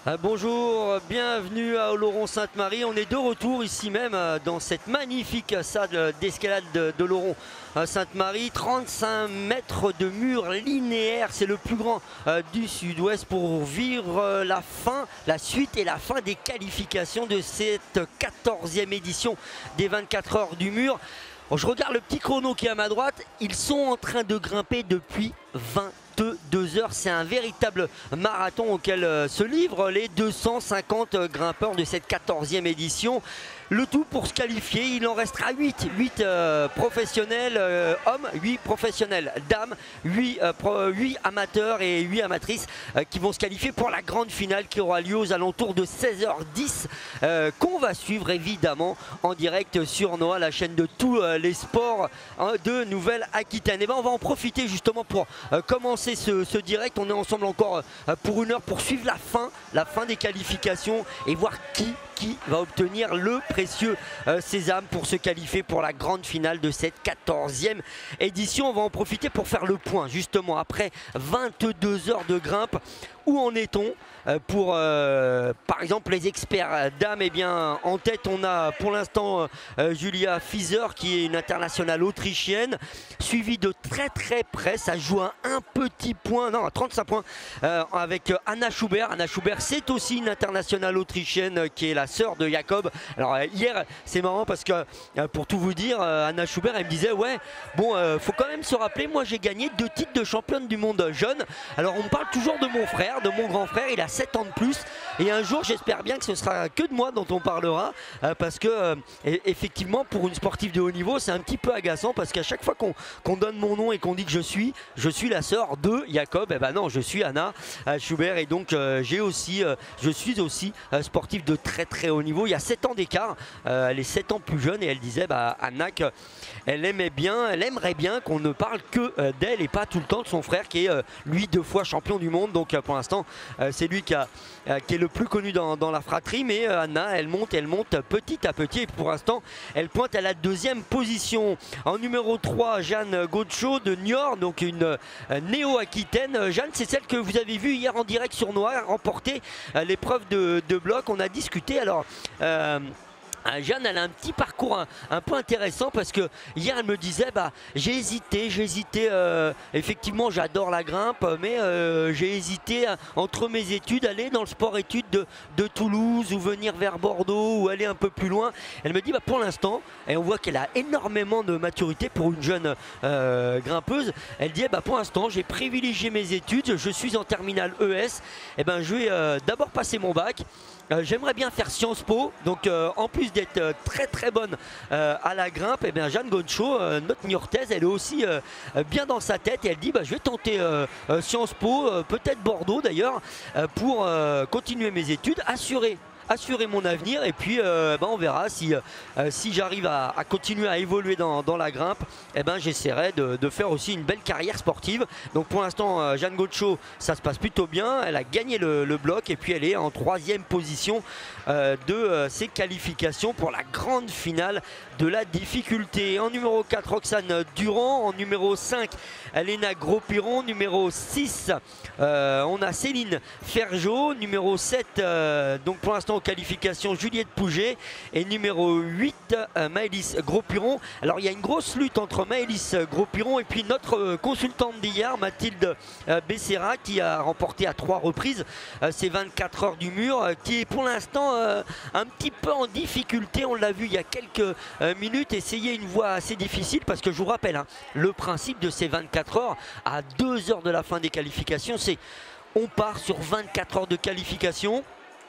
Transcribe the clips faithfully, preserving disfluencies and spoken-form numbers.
Euh, bonjour, bienvenue à Oloron-Sainte-Marie. On est de retour ici même euh, dans cette magnifique salle d'escalade de, de Oloron-Sainte-Marie. trente-cinq mètres de mur linéaire, c'est le plus grand euh, du sud-ouest pour vivre euh, la fin, la suite et la fin des qualifications de cette quatorzième édition des vingt-quatre heures du mur. Bon, je regarde le petit chrono qui est à ma droite, ils sont en train de grimper depuis vingt-deux heures. C'est un véritable marathon auquel euh, se livrent les deux cent cinquante grimpeurs de cette quatorzième édition. Le tout pour se qualifier, il en restera huit. huit euh, professionnels euh, hommes, huit professionnels dames, huit, euh, pro, huit amateurs et huit amatrices euh, qui vont se qualifier pour la grande finale qui aura lieu aux alentours de seize heures dix, euh, qu'on va suivre évidemment en direct sur Noah, la chaîne de tous euh, les sports hein, de Nouvelle-Aquitaine. Et ben on va en profiter justement pour euh, commencer ce, ce direct. On est ensemble encore euh, pour une heure pour suivre la fin, la fin des qualifications et voir qui qui va obtenir le précieux euh, sésame pour se qualifier pour la grande finale de cette quatorzième édition. On va en profiter pour faire le point justement après vingt-deux heures de grimpe. Où en est-on euh, pour euh, par exemple les experts dames? Eh bien en tête on a pour l'instant euh, Julia Fieser qui est une internationale autrichienne, suivie de très très près, ça joue à un petit point, non à trente-cinq points euh, avec Anna Schubert. Anna Schubert c'est aussi une internationale autrichienne euh, qui est la sœur de Jacob. Alors euh, hier c'est marrant parce que euh, pour tout vous dire euh, Anna Schubert elle me disait ouais bon euh, faut quand même se rappeler, moi j'ai gagné deux titres de championne du monde jeune. Alors on me parle toujours de mon frère, de mon grand frère, il a sept ans de plus et un jour j'espère bien que ce sera que de moi dont on parlera euh, parce que euh, effectivement pour une sportive de haut niveau c'est un petit peu agaçant parce qu'à chaque fois qu'on qu'on donne mon nom et qu'on dit que je suis je suis la sœur de Jacob, et eh ben non je suis Anna euh, Schubert et donc euh, j'ai aussi euh, je suis aussi euh, sportive de très très haut niveau. Il y a sept ans d'écart, euh, elle est sept ans plus jeune et elle disait bah, Anna qu'elle aimait bien, elle aimerait bien qu'on ne parle que euh, d'elle et pas tout le temps de son frère qui est euh, lui deux fois champion du monde. Donc euh, pour l'instant euh, c'est lui qui, a, euh, qui est le plus connu dans, dans la fratrie, mais euh, Anna elle monte, elle monte petit à petit et pour l'instant elle pointe à la deuxième position. En numéro trois, Jeanne Gaucho de Niort, donc une euh, néo-aquitaine. Jeanne c'est celle que vous avez vue hier en direct sur Noah remporter euh, l'épreuve de, de bloc. On a discuté alors euh, Jeanne elle a un petit parcours un, un peu intéressant parce que hier elle me disait bah j'ai hésité, j'ai hésité euh, effectivement j'adore la grimpe mais euh, j'ai hésité à, entre mes études, aller dans le sport études de, de Toulouse ou venir vers Bordeaux ou aller un peu plus loin. Elle me dit bah pour l'instant, et on voit qu'elle a énormément de maturité pour une jeune euh, grimpeuse, elle dit bah pour l'instant j'ai privilégié mes études, je suis en terminale E S, et ben je vais euh, d'abord passer mon bac. Euh, J'aimerais bien faire Sciences Po, donc euh, en plus d'être euh, très très bonne euh, à la grimpe, et bien Jeanne Gaucho, euh, notre niortaise, elle est aussi euh, bien dans sa tête et elle dit bah, je vais tenter euh, euh, Sciences Po, euh, peut-être Bordeaux d'ailleurs, euh, pour euh, continuer mes études, assurer. assurer mon avenir et puis euh, ben on verra si, euh, si j'arrive à, à continuer à évoluer dans, dans la grimpe, et ben j'essaierai de, de faire aussi une belle carrière sportive. Donc pour l'instant euh, Jeanne Gaucho ça se passe plutôt bien, elle a gagné le, le bloc et puis elle est en troisième position euh, de euh, ses qualifications pour la grande finale de la difficulté. En numéro quatre Roxane Durand, en numéro cinq Elena Gros-Piron, numéro six euh, on a Céline Ferjot, numéro sept euh, donc pour l'instant qualification Juliette Pouget et numéro huit euh, Maëlys Gros-Piron. Alors il y a une grosse lutte entre Maëlys Gros-Piron et puis notre euh, consultante d'hier Mathilde euh, Becerra qui a remporté à trois reprises euh, ces vingt-quatre heures du mur, euh, qui est pour l'instant euh, un petit peu en difficulté. On l'a vu il y a quelques euh, minutes, essayer une voie assez difficile parce que je vous rappelle hein, le principe de ces vingt-quatre heures à deux heures de la fin des qualifications, c'est on part sur vingt-quatre heures de qualification.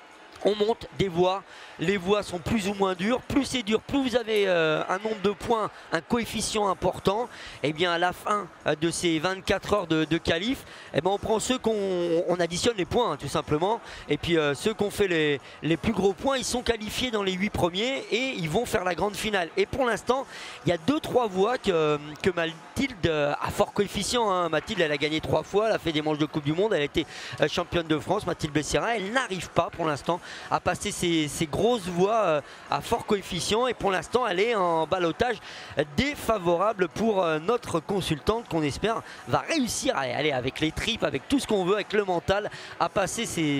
On monte des voies, les voies sont plus ou moins dures, plus c'est dur, plus vous avez euh, un nombre de points, un coefficient important, et bien à la fin euh, de ces vingt-quatre heures de, de qualif, et ben on prend ceux qu'on on additionne les points hein, tout simplement, et puis euh, ceux qui ont fait les, les plus gros points, ils sont qualifiés dans les huit premiers et ils vont faire la grande finale. Et pour l'instant, il y a deux trois voies que, que Mathilde a fort coefficient, hein. Mathilde elle a gagné trois fois, elle a fait des manches de Coupe du Monde, elle a été euh, championne de France, Mathilde Becerra, elle n'arrive pas pour l'instant à passer ces, ces grosses voies euh, à fort coefficient et pour l'instant elle est en ballottage défavorable pour euh, notre consultante qu'on espère va réussir à aller avec les tripes, avec tout ce qu'on veut, avec le mental, à passer ces,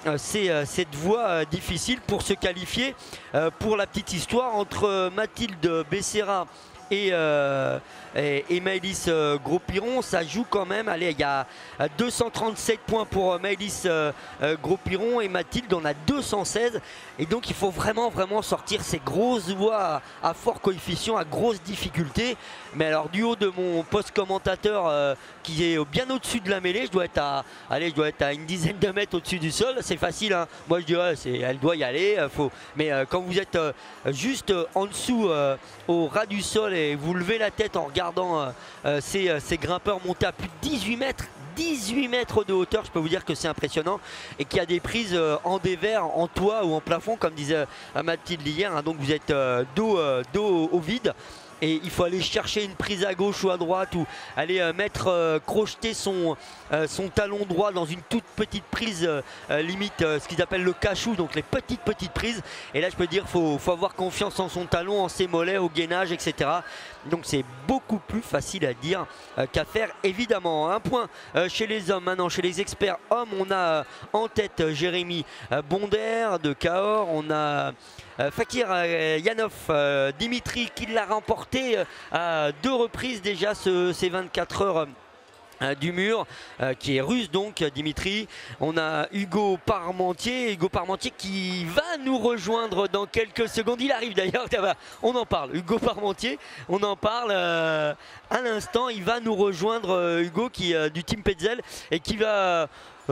euh, c'est euh, cette voie euh, difficile pour se qualifier. Euh, pour la petite histoire, entre Mathilde Becerra et, euh, et, et Maëlys euh, Gros-Piron, ça joue quand même. Allez, il y a deux cent trente-sept points pour euh, Maëlys euh, euh, Gros-Piron et Mathilde en a deux cent seize. Et donc il faut vraiment vraiment sortir ces grosses voies à, à fort coefficient, à grosse difficulté. Mais alors du haut de mon poste commentateur euh, qui est bien au-dessus de la mêlée, je dois être à, allez, je dois être à une dizaine de mètres au-dessus du sol. C'est facile, hein. Moi je dirais, c'est, elle doit y aller. Euh, faut. Mais euh, quand vous êtes euh, juste euh, en dessous, euh, au ras du sol, et vous levez la tête en regardant euh, euh, ces, euh, ces grimpeurs monter à plus de dix-huit mètres. dix-huit mètres de hauteur, je peux vous dire que c'est impressionnant, et qu'il y a des prises euh, en dévers, en toit ou en plafond, comme disait euh, Mathilde hier, hein. Donc vous êtes euh, dos, euh, dos au vide. Et il faut aller chercher une prise à gauche ou à droite, ou aller euh, mettre, euh, crocheter son, euh, son talon droit dans une toute petite prise, euh, limite euh, ce qu'ils appellent le cachou, donc les petites petites prises. Et là je peux dire qu'il faut, faut avoir confiance en son talon, en ses mollets, au gainage, et cetera. Donc c'est beaucoup plus facile à dire euh, qu'à faire, évidemment. Un point euh, chez les hommes maintenant, chez les experts hommes, on a euh, en tête euh, Jérémy euh, Bonder de Cahors, on a Euh, Fakir euh, Yanov euh, Dimitri qui l'a remporté euh, à deux reprises déjà ce, ces vingt-quatre heures euh, du mur, euh, qui est russe donc Dimitri. On a Hugo Parmentier, Hugo Parmentier qui va nous rejoindre dans quelques secondes. Il arrive d'ailleurs, on en parle. Hugo Parmentier, on en parle euh, à l'instant. Il va nous rejoindre, euh, Hugo qui euh, du team Petzl, et qui va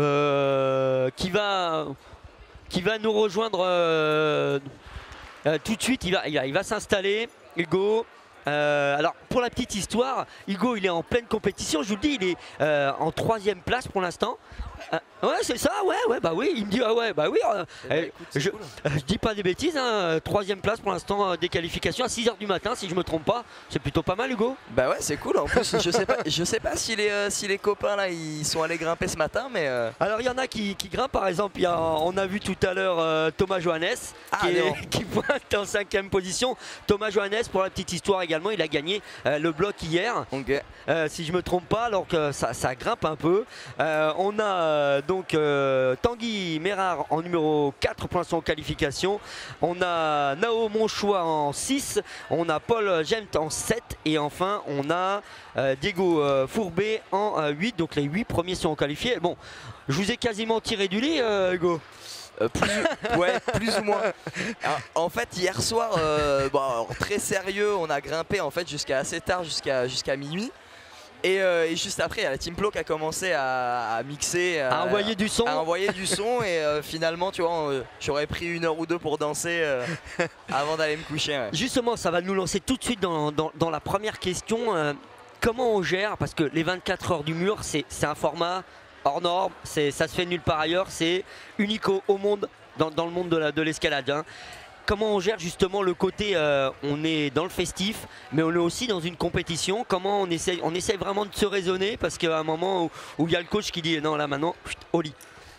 euh, qui va qui va nous rejoindre euh, Euh, tout de suite. Il va, il va, il va s'installer, Hugo. Euh, alors pour la petite histoire, Hugo il est en pleine compétition, je vous le dis, il est euh, en troisième place pour l'instant. Euh, ouais c'est ça, ouais ouais bah oui, il me dit ah ouais bah oui. Euh, eh ben, écoute, je, cool. euh, je dis pas des bêtises, hein, troisième place pour l'instant euh, des qualifications à six heures du matin si je me trompe pas. C'est plutôt pas mal, Hugo. Bah ouais c'est cool. En plus je sais pas, je sais pas si les, euh, si les copains là ils sont allés grimper ce matin, mais euh... alors il y en a qui, qui grimpent. Par exemple, il y a, on a vu tout à l'heure euh, Thomas Johannes ah, qui, est, qui pointe en cinquième position. Thomas Johannes, pour la petite histoire également, il a gagné euh, le bloc hier, okay. euh, si je me trompe pas, alors que ça, ça grimpe un peu. Euh, on a euh, donc euh, Tanguy Mérard en numéro quatre pour l'instant en qualification. On a Nao Monchois en six, on a Paul Gent en sept, et enfin on a euh, Diego euh, Fourbet en euh, huit. Donc les huit premiers sont qualifiés. Bon, je vous ai quasiment tiré du lit, euh, Hugo. Euh, plus, ouais, plus ou moins. Alors, en fait, hier soir, euh, bon, alors, très sérieux, on a grimpé en fait jusqu'à assez tard, jusqu'à jusqu'à minuit. Et, euh, et juste après, il y a la Team Plo qui a commencé à, à mixer, à, à envoyer du son, à envoyer du son. Et euh, finalement, tu vois, euh, j'aurais pris une heure ou deux pour danser euh, avant d'aller me coucher. Ouais. Justement, ça va nous lancer tout de suite dans, dans, dans la première question. Euh, comment on gère, parce que les vingt-quatre heures du mur, c'est un format hors norme, ça se fait nulle part ailleurs, c'est unique au, au monde, dans, dans le monde de l'escalade. Hein. Comment on gère justement le côté, euh, on est dans le festif, mais on est aussi dans une compétition. Comment on essaye, on essaye vraiment de se raisonner, parce qu'à un moment où il y a le coach qui dit non là maintenant, au lit.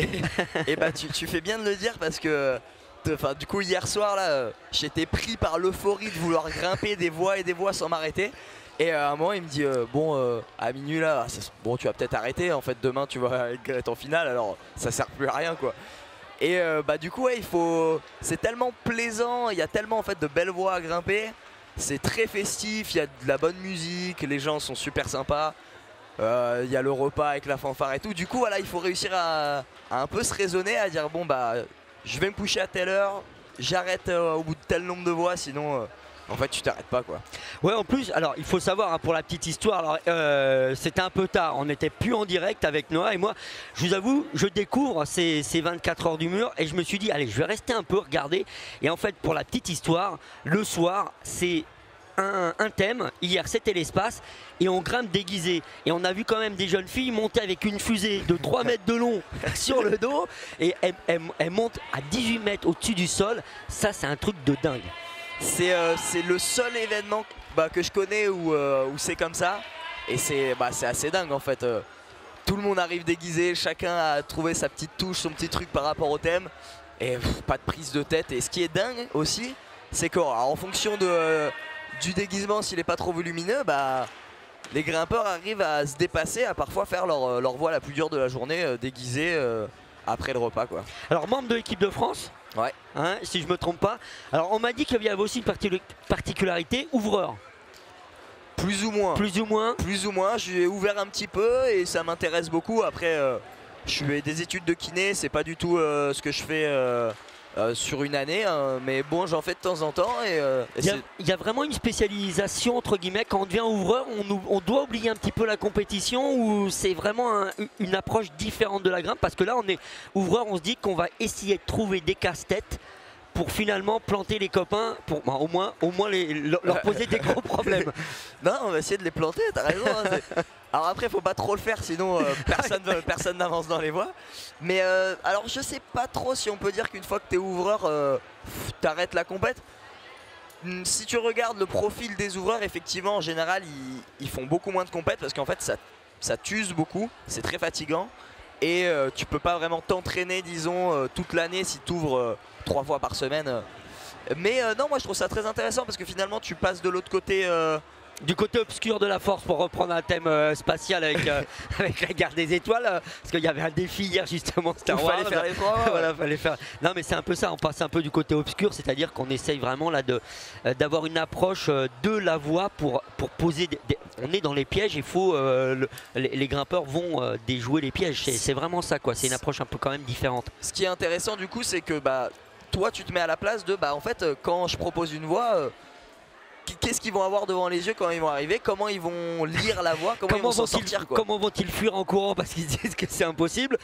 Et bah tu, tu fais bien de le dire, parce que enfin, du coup hier soir là, j'étais pris par l'euphorie de vouloir grimper des voies et des voies sans m'arrêter. Et à un moment il me dit euh, bon euh, à minuit là, ça, bon tu vas peut-être arrêter, en fait demain tu vas être en finale, alors ça sert plus à rien quoi. Et euh, bah du coup ouais, il faut, c'est tellement plaisant, il y a tellement en fait de belles voies à grimper, c'est très festif, il y a de la bonne musique, les gens sont super sympas, euh, il y a le repas avec la fanfare et tout. Du coup voilà, il faut réussir à, à un peu se raisonner, à dire bon bah je vais me coucher à telle heure, j'arrête euh, au bout de tel nombre de voies, sinon euh, en fait tu t'arrêtes pas quoi. Ouais, en plus, alors il faut savoir hein, pour la petite histoire, alors euh, c'était un peu tard, on n'était plus en direct avec Noah et moi. Je vous avoue, je découvre ces, ces vingt-quatre heures du mur et je me suis dit allez, je vais rester un peu regarder. Et en fait, pour la petite histoire, le soir c'est un, un thème. Hier c'était l'espace et on grimpe déguisé. Et on a vu quand même des jeunes filles monter avec une fusée de trois mètres de long sur le dos, et elles, elles, elles montent à dix-huit mètres au-dessus du sol. Ça c'est un truc de dingue. C'est euh, le seul événement bah, que je connais où, euh, où c'est comme ça. Et c'est bah, assez dingue en fait. Euh, tout le monde arrive déguisé, chacun a trouvé sa petite touche, son petit truc par rapport au thème. Et pff, pas de prise de tête. Et ce qui est dingue aussi, c'est qu'en fonction de, euh, du déguisement, s'il n'est pas trop volumineux, bah, les grimpeurs arrivent à se dépasser, à parfois faire leur, leur voie la plus dure de la journée, euh, déguisée. Euh, après le repas quoi. Alors membre de l'équipe de France, ouais. hein, si je me trompe pas. Alors on m'a dit qu'il y avait aussi une particularité, ouvreur. Plus ou moins. Plus ou moins. Plus ou moins, j'ai ouvert un petit peu et ça m'intéresse beaucoup. Après, euh, je fais des études de kiné, c'est pas du tout euh, ce que je fais euh, euh, sur une année, hein, mais bon, j'en fais de temps en temps. Et, euh, et il, y a, il y a vraiment une spécialisation entre guillemets. Quand on devient ouvreur, on, on doit oublier un petit peu la compétition ou c'est vraiment un, une approche différente de la grimpe, parce que là, on est ouvreur, on se dit qu'on va essayer de trouver des casse-têtes pour finalement planter les copains, pour bah, au moins, au moins les, leur poser des gros problèmes. Non, on va essayer de les planter, t'as raison. Hein, alors après, faut pas trop le faire, sinon euh, personne personne n'avance dans les voies. Mais euh, alors, je sais pas trop si on peut dire qu'une fois que t'es ouvreur, euh, t'arrêtes la compète. Si tu regardes le profil des ouvreurs, effectivement, en général, ils, ils font beaucoup moins de compète parce qu'en fait, ça, ça t'use beaucoup, c'est très fatigant. Et euh, tu peux pas vraiment t'entraîner, disons, euh, toute l'année si tu ouvres euh, trois fois par semaine. Mais euh, non, moi je trouve ça très intéressant parce que finalement tu passes de l'autre côté. Euh... Du côté obscur de la force, pour reprendre un thème euh, spatial avec, euh, avec la guerre des étoiles, euh, parce qu'il y avait un défi hier justement, Star Wars. Fallait faire les trois. Ouais. Voilà, fallait faire. Non mais c'est un peu ça, on passe un peu du côté obscur, c'est-à-dire qu'on essaye vraiment là de euh, d'avoir une approche euh, de la voie pour, pour poser des, des... On est dans les pièges, il faut euh, le, les, les grimpeurs vont euh, déjouer les pièges, c'est vraiment ça quoi, c'est une approche un peu quand même différente. Ce qui est intéressant du coup c'est que bah toi tu te mets à la place de bah en fait quand je propose une voie, euh, qu'est-ce qu'ils vont avoir devant les yeux quand ils vont arriver, comment ils vont lire la voie, comment, comment ils vont s'en sortir quoi. Comment vont-ils fuir en courant parce qu'ils disent que c'est impossible.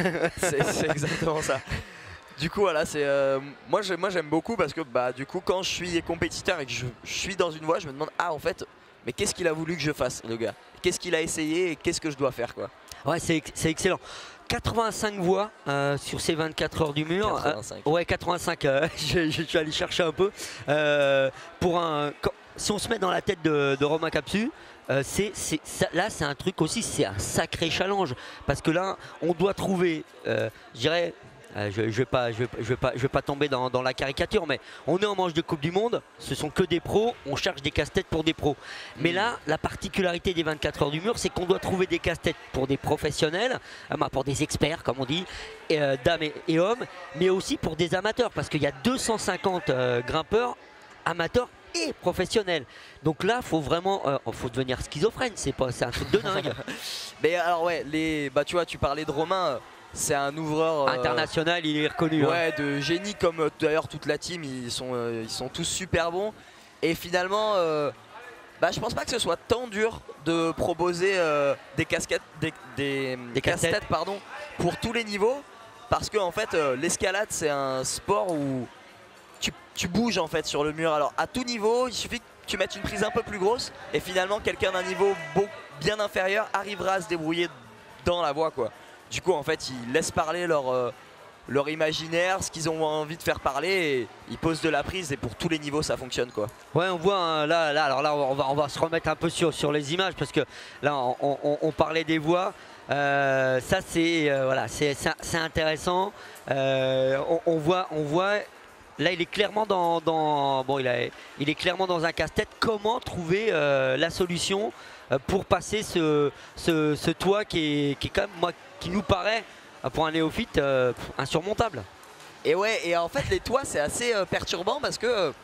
C'est exactement ça. Du coup voilà, c'est euh, moi j'aime beaucoup parce que bah du coup quand je suis compétiteur et que je, je suis dans une voie, je me demande ah en fait mais qu'est-ce qu'il a voulu que je fasse le gars, qu'est-ce qu'il a essayé et qu'est-ce que je dois faire quoi. Ouais, c'est excellent. quatre-vingt-cinq voix euh, sur ces vingt-quatre heures du mur. quatre-vingt-cinq. Euh, ouais, quatre-vingt-cinq. Euh, je, je suis allé chercher un peu. Euh, pour un, quand, si on se met dans la tête de, de Romain Capsu, euh, c'est, ça, là, c'est un truc aussi, c'est un sacré challenge. Parce que là, on doit trouver, euh, je dirais. Euh, je ne vais, pas, je vais, je vais, pas, je vais pas tomber dans, dans la caricature, mais on est en manche de Coupe du Monde, ce sont que des pros, on cherche des casse-têtes pour des pros. Mais là, la particularité des vingt-quatre heures du mur, c'est qu'on doit trouver des casse-têtes pour des professionnels, euh, pour des experts, comme on dit, et, euh, dames et, et hommes, mais aussi pour des amateurs, parce qu'il y a deux cent cinquante euh, grimpeurs amateurs et professionnels. Donc là, faut vraiment, euh, faut devenir schizophrène, c'est pas, c'est un truc de dingue. Mais alors ouais, les, bah tu vois, tu parlais de Romain. C'est un ouvreur euh, international, il est reconnu. Ouais, hein. De génie comme euh, d'ailleurs toute la team, ils sont, euh, ils sont tous super bons. Et finalement, euh, bah, je pense pas que ce soit tant dur de proposer euh, des casquettes, des, des, des casse-têtes pardon, pour tous les niveaux, parce que en fait, euh, l'escalade c'est un sport où tu, tu bouges en fait sur le mur. Alors à tout niveau, il suffit que tu mettes une prise un peu plus grosse et finalement quelqu'un d'un niveau beau, bien inférieur arrivera à se débrouiller dans la voie quoi. Du coup en fait ils laissent parler leur, euh, leur imaginaire, ce qu'ils ont envie de faire parler et ils posent de la prise et pour tous les niveaux ça fonctionne quoi. Ouais on voit hein, là, là, alors là on va, on va se remettre un peu sur, sur les images parce que là on, on, on parlait des voies. Euh, ça c'est euh, voilà, c'est intéressant. Euh, on, on, voit, on voit là il est clairement dans, dans bon il, a, il est clairement dans un casse-tête. Comment trouver euh, la solution pour passer ce, ce, ce toit qui est, qui est quand même moi qui nous paraît pour un néophyte euh, insurmontable. Et ouais, et en fait les toits c'est assez euh, perturbant parce que euh,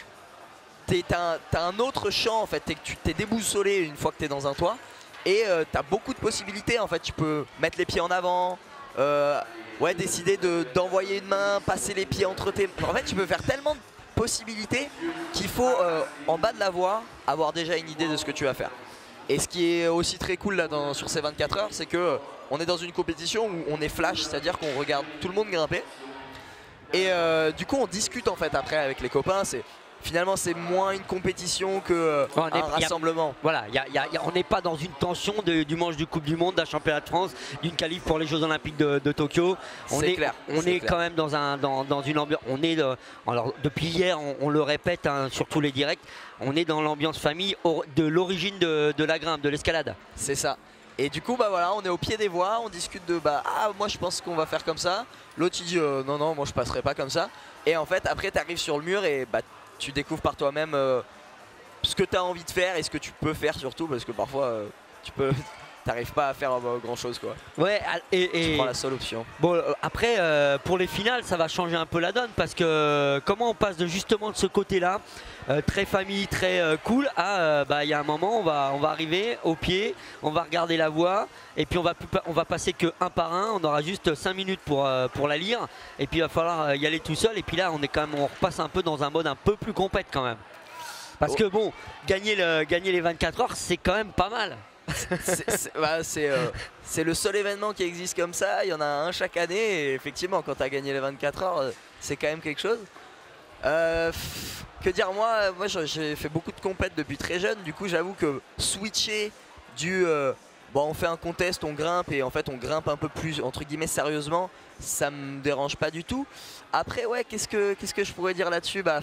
t'as un, un autre champ en fait, es, tu t'es déboussolé une fois que t'es dans un toit et euh, t'as beaucoup de possibilités en fait, tu peux mettre les pieds en avant, euh, ouais, décider d'envoyer de, une main, passer les pieds entre tes... En fait tu peux faire tellement de possibilités qu'il faut euh, en bas de la voie avoir déjà une idée de ce que tu vas faire. Et ce qui est aussi très cool là dans, sur ces vingt-quatre heures, c'est que on est dans une compétition où on est flash, c'est-à-dire qu'on regarde tout le monde grimper. Et euh, du coup on discute en fait après avec les copains. Finalement c'est moins une compétition que euh, on un est, rassemblement. Y a, voilà, y a, y a, y a, on n'est pas dans une tension de, du manche du Coupe du Monde, d'un championnat de France, d'une qualif pour les Jeux Olympiques de, de Tokyo. On est, est clair. On est, est clair. quand même dans, un, dans, dans une ambiance. On est de, alors depuis hier, on, on le répète hein, sur tous les directs, on est dans l'ambiance famille de l'origine de, de la grimpe, de l'escalade. C'est ça. Et du coup bah voilà, on est au pied des voies, on discute de bah ah moi je pense qu'on va faire comme ça. L'autre il dit euh, non non moi je passerai pas comme ça. Et en fait après tu arrives sur le mur et bah tu découvres par toi-même euh, ce que tu as envie de faire et ce que tu peux faire surtout parce que parfois euh, tu peux t'arrives pas à faire euh, grand chose quoi. Ouais, et, et tu prends la seule option. Bon, après, euh, pour les finales, ça va changer un peu la donne parce que euh, comment on passe de justement de ce côté-là, euh, très famille, très euh, cool, à euh, bah il y a un moment, on va, on va arriver au pied, on va regarder la voie et puis on va, on va passer que un par un, on aura juste cinq minutes pour, euh, pour la lire et puis il va falloir y aller tout seul et puis là on est quand même, on repasse un peu dans un mode un peu plus compète quand même. Parce oh. que bon, gagner, le, gagner les vingt-quatre heures, c'est quand même pas mal. C'est bah, euh, le seul événement qui existe comme ça, il y en a un chaque année et effectivement quand tu as gagné les vingt-quatre heures c'est quand même quelque chose. Euh, que dire moi, moi j'ai fait beaucoup de compètes depuis très jeune, du coup j'avoue que switcher du euh, bon on fait un contest, on grimpe et en fait on grimpe un peu plus entre guillemets sérieusement, ça me dérange pas du tout. Après ouais qu'est-ce que, qu'est-ce que je pourrais dire là-dessus, bah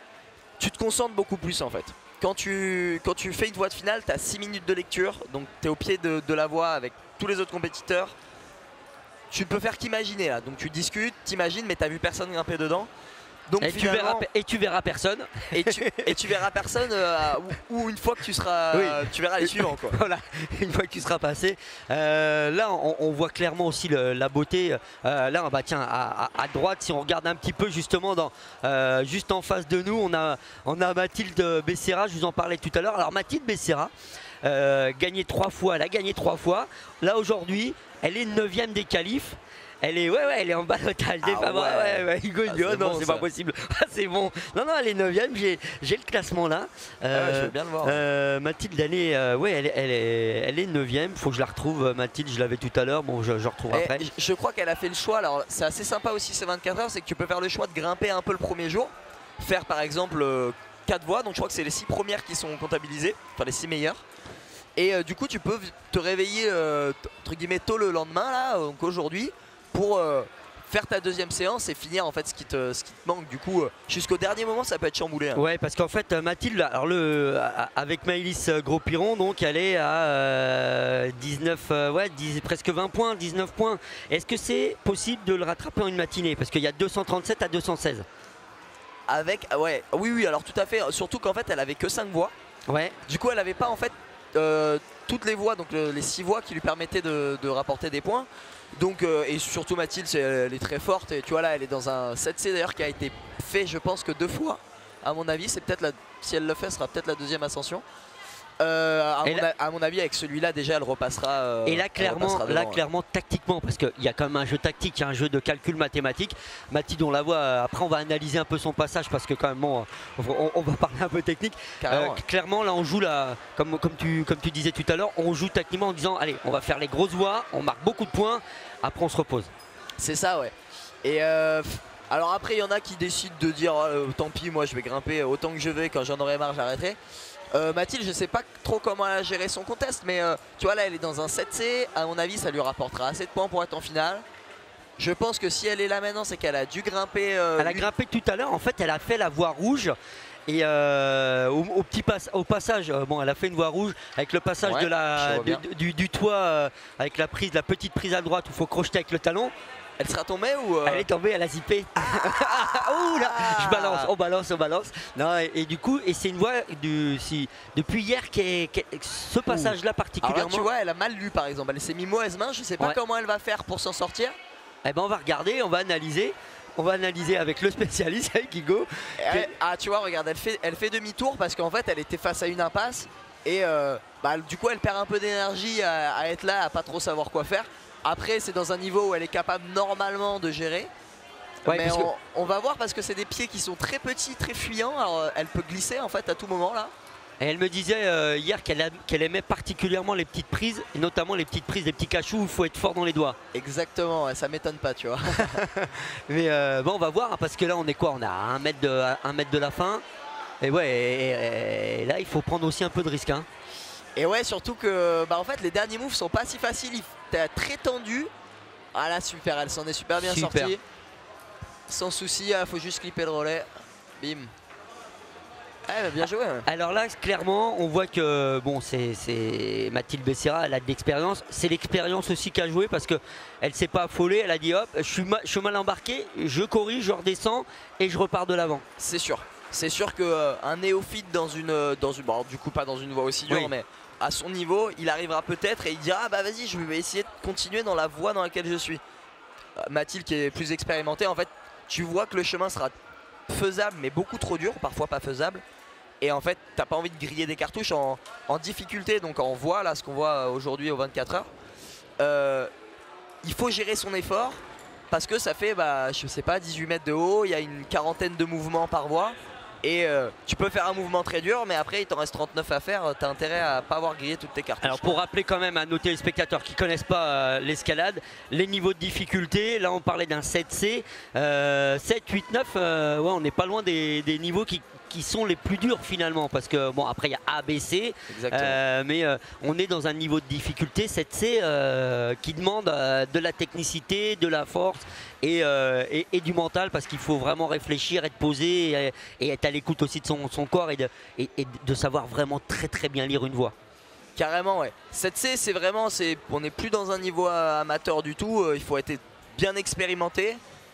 tu te concentres beaucoup plus en fait. Quand tu, quand tu fais une voie de finale, tu as six minutes de lecture, donc tu es au pied de, de la voie avec tous les autres compétiteurs. Tu ne peux faire qu'imaginer là, donc tu discutes, t'imagines, mais tu n'as vu personne grimper dedans. Donc et, tu verras, et tu verras personne. Et tu, et tu verras personne euh, ou, ou une fois que tu seras, oui. euh, tu verras les suivants quoi. Voilà, une fois que tu seras passé. Euh, là, on, on voit clairement aussi le, la beauté. Euh, là, bah tiens, à, à, à droite, si on regarde un petit peu justement, dans, euh, juste en face de nous, on a, on a Mathilde Becerra. Je vous en parlais tout à l'heure. Alors Mathilde Becerra, euh, gagné trois fois. Elle a gagné trois fois. Là aujourd'hui, elle est neuvième des qualifs. Elle est, ouais, ouais, elle est en balotage. Ah pas ouais. ouais, ouais, Hugo, ah, oh, non, bon, c'est pas possible. C'est bon. Non, non, elle est neuvième. J'ai le classement là. Euh, ah ouais, je veux bien le voir. Euh, Mathilde, elle est, euh, ouais, elle, elle est, elle est neuvième. Faut que je la retrouve. Mathilde, je l'avais tout à l'heure. Bon, je, je retrouve et après. Je crois qu'elle a fait le choix. Alors, c'est assez sympa aussi ces vingt-quatre heures, c'est que tu peux faire le choix de grimper un peu le premier jour, faire par exemple euh, quatre voies. Donc, je crois que c'est les six premières qui sont comptabilisées, enfin les six meilleures. Et euh, du coup, tu peux te réveiller euh, entre guillemets tôt le lendemain là, donc aujourd'hui, pour euh, faire ta deuxième séance et finir en fait ce qui te, ce qui te manque. Du coup, euh, jusqu'au dernier moment, ça peut être chamboulé. Hein. Ouais, parce qu'en fait, Mathilde, alors le, avec Maëlys Gros-Piron, donc elle est à euh, dix-neuf, euh, ouais, dix, presque vingt points, dix-neuf points. Est-ce que c'est possible de le rattraper en une matinée? Parce qu'il y a deux cent trente-sept à deux cent seize. Avec, ouais, oui, oui, alors tout à fait. Surtout qu'en fait, elle avait que cinq voies. Ouais. Du coup, elle n'avait pas en fait euh, toutes les voies, donc le, les six voies qui lui permettaient de, de rapporter des points. Donc euh, et surtout Mathilde, elle est très forte et tu vois là, elle est dans un sept C d'ailleurs qui a été fait, je pense que deux fois. À mon avis, c'est peut-être la, si elle le fait, ce sera peut-être la deuxième ascension. Euh, à, mon là, a, à mon avis, avec celui-là, déjà, elle repassera. Euh, et là, clairement, repassera devant, là, clairement, tactiquement, parce qu'il y a quand même un jeu tactique, il y a un jeu de calcul mathématique. Mathilde, on la voit. Après, on va analyser un peu son passage parce que quand même, bon, on, on va parler un peu technique. Euh, clairement, là, on joue là, comme, comme, tu, comme tu disais tout à l'heure, on joue tactiquement en disant, allez, on va faire les grosses voies, on marque beaucoup de points. Après, on se repose. C'est ça, ouais. Et euh, alors après, il y en a qui décident de dire, oh, tant pis, moi, je vais grimper autant que je vais. Quand j'en aurai marre, j'arrêterai. Euh, Mathilde, je sais pas trop comment elle a géré son contest, mais euh, tu vois là elle est dans un sept C, à mon avis ça lui rapportera assez de points pour être en finale. Je pense que si elle est là maintenant, c'est qu'elle a dû grimper. Euh, elle a grimpé tout à l'heure, en fait elle a fait la voie rouge. Et euh, au, au petit pas, au passage, euh, bon, elle a fait une voie rouge avec le passage ouais, de la, de, du, du toit, euh, avec la prise, la petite prise à droite où il faut crocheter avec le talon. Elle sera tombée ou euh... Elle est tombée, elle a zippé. Ouh là, je balance, on balance, on balance. Non, et, et du coup, et c'est une voie du, si, depuis hier qui est, qui est, ce passage-là particulièrement. Alors là, tu vois, elle a mal lu par exemple. Elle s'est mis mauvaise main. Je sais pas ouais. comment elle va faire pour s'en sortir. Eh ben, on va regarder, on va analyser. On va analyser avec le spécialiste, avec Hugo. Elle, ah, tu vois, regarde, elle fait, elle fait demi-tour parce qu'en fait, elle était face à une impasse. Et euh, bah, du coup, elle perd un peu d'énergie à, à être là, à pas trop savoir quoi faire. Après, c'est dans un niveau où elle est capable normalement de gérer. Ouais, mais on, que... on va voir parce que c'est des pieds qui sont très petits, très fuyants. Alors, elle peut glisser en fait à tout moment là. Et elle me disait euh, hier qu'elle qu'elle aimait particulièrement les petites prises, et notamment les petites prises des petits cachous où il faut être fort dans les doigts. Exactement, ouais, ça m'étonne pas, tu vois. Mais euh, bon, on va voir hein, parce que là, on est quoi? On a un mètre de, un mètre de la fin. Et ouais, et, et, et là, il faut prendre aussi un peu de risque. Hein. Et ouais, surtout que bah, en fait, les derniers moves sont pas si faciles. T'es très tendu. Ah là, super, elle s'en est super bien super. sortie. Sans souci, il faut juste clipper le relais. Bim. Ah, bah bien joué. Ouais. Alors là, clairement, on voit que bon, c'est Mathilde Becerra, elle a de l'expérience. C'est l'expérience aussi qu'a joué parce qu'elle ne s'est pas affolée. Elle a dit hop, je suis, mal, je suis mal embarqué, je corrige, je redescends et je repars de l'avant. C'est sûr. C'est sûr qu'un euh, néophyte dans une, dans une bon, du coup pas dans une voie aussi dure, oui. mais à son niveau, il arrivera peut-être et il dira ah bah vas-y, je vais essayer de continuer dans la voie dans laquelle je suis. Mathilde qui est plus expérimentée, en fait tu vois que le chemin sera faisable mais beaucoup trop dur, parfois pas faisable. Et en fait t'as pas envie de griller des cartouches en, en difficulté, donc en voie, là ce qu'on voit aujourd'hui aux vingt-quatre heures. Euh, il faut gérer son effort parce que ça fait bah, je sais pas dix-huit mètres de haut, il y a une quarantaine de mouvements par voie. Et euh, tu peux faire un mouvement très dur, mais après il t'en reste trente-neuf à faire, t'as intérêt à pas avoir grillé toutes tes cartouches. Alors pour rappeler quand même à nos téléspectateurs qui connaissent pas euh, l'escalade, les niveaux de difficulté, là on parlait d'un sept C, euh, sept, huit, neuf, euh, ouais, on n'est pas loin des, des niveaux qui, qui sont les plus durs finalement, parce que bon après il y a A, B, C, euh, mais euh, on est dans un niveau de difficulté sept C euh, qui demande euh, de la technicité, de la force et, euh, et, et du mental, parce qu'il faut vraiment réfléchir, être posé et, et être à l'écoute aussi de son, son corps et de, et, et de savoir vraiment très très bien lire une voie. Carrément ouais. sept C c'est vraiment, on n'est plus dans un niveau amateur du tout, euh, il faut être bien expérimenté.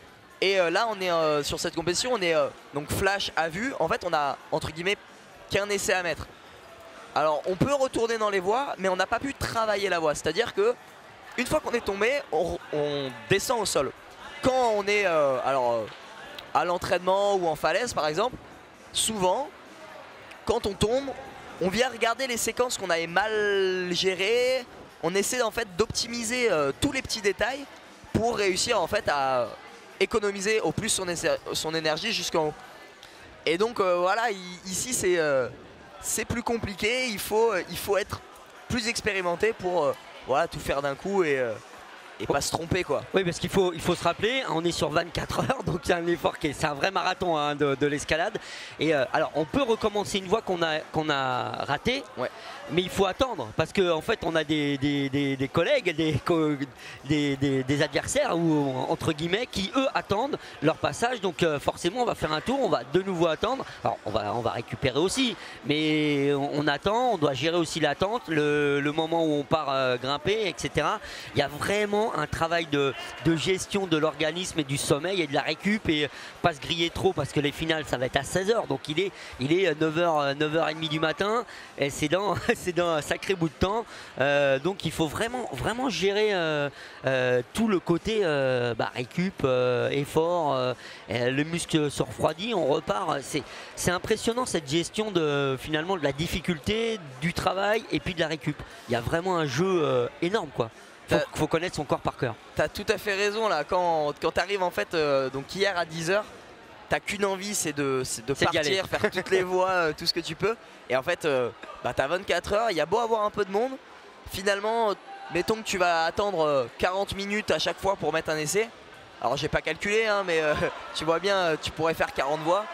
Et euh, là on est euh, sur cette compétition, on est euh, donc flash à vue. En fait on a entre guillemets qu'un essai à mettre. Alors on peut retourner dans les voies, mais on n'a pas pu travailler la voie. C'est à dire que une fois qu'on est tombé, on, on descend au sol. Quand on est euh, alors, euh, à l'entraînement ou en falaise par exemple, souvent quand on tombe, on vient regarder les séquences qu'on avait mal gérées. On essaie en fait d'optimiser euh, tous les petits détails pour réussir en fait à économiser au plus son, son énergie jusqu'en haut. Et donc euh, voilà, ici c'est euh, c'est plus compliqué, il faut, euh, il faut être plus expérimenté pour euh, voilà, tout faire d'un coup et, euh, et pas se tromper quoi. Oui, parce qu'il faut, il faut se rappeler, on est sur vingt-quatre heures, donc c'est un effort qui est, c'est un vrai marathon hein, de, de l'escalade. Et euh, alors on peut recommencer une voie qu'on a, qu'on a ratée, ouais. Mais il faut attendre parce qu'en en fait on a des, des, des, des collègues, des, des, des, des adversaires ou entre guillemets qui eux attendent leur passage, donc euh, forcément on va faire un tour, on va de nouveau attendre. Alors on va, on va récupérer aussi, mais on, on attend, on doit gérer aussi l'attente, le, le moment où on part euh, grimper, et cetera. Il y a vraiment un travail de, de gestion de l'organisme et du sommeil et de la récup, et pas se griller trop parce que les finales ça va être à seize heures, donc il est, il est neuf heures, neuf heures trente du matin et c'est dans c'est dans un sacré bout de temps, euh, donc il faut vraiment vraiment gérer euh, euh, tout le côté euh, bah, récup, euh, effort, euh, le muscle se refroidit, on repart. C'est impressionnant cette gestion de finalement de la difficulté, du travail et puis de la récup. Il y a vraiment un jeu euh, énorme quoi. Faut, faut connaître son corps par cœur. T'as tout à fait raison là, quand, quand t'arrives en fait, euh, donc hier à dix heures, t'as qu'une envie, c'est de, de partir, faire toutes les voies, euh, tout ce que tu peux. Et en fait, euh, bah, t'as vingt-quatre heures, il y a beau avoir un peu de monde, finalement, mettons que tu vas attendre quarante minutes à chaque fois pour mettre un essai. Alors j'ai pas calculé, hein, mais euh, tu vois bien, tu pourrais faire quarante voies.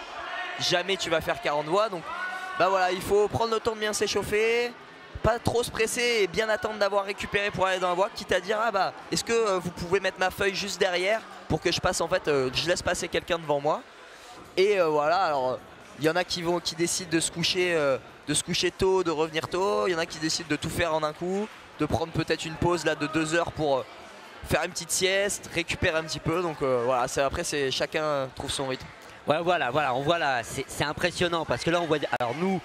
Jamais tu vas faire quarante voies, donc bah voilà, il faut prendre le temps de bien s'échauffer. Pas trop se presser et bien attendre d'avoir récupéré pour aller dans la voie, quitte à dire ah bah est-ce que euh, vous pouvez mettre ma feuille juste derrière pour que je passe en fait, euh, que je laisse passer quelqu'un devant moi. Et euh, voilà, alors il y en a qui vont qui décident de se coucher euh, de se coucher tôt, de revenir tôt, il y en a qui décident de tout faire en un coup, de prendre peut-être une pause là de deux heures pour euh, faire une petite sieste, récupérer un petit peu, donc euh, voilà, après c'est chacun trouve son rythme. Ouais, voilà, voilà, on voit là, c'est impressionnant parce que là on voit, alors nous,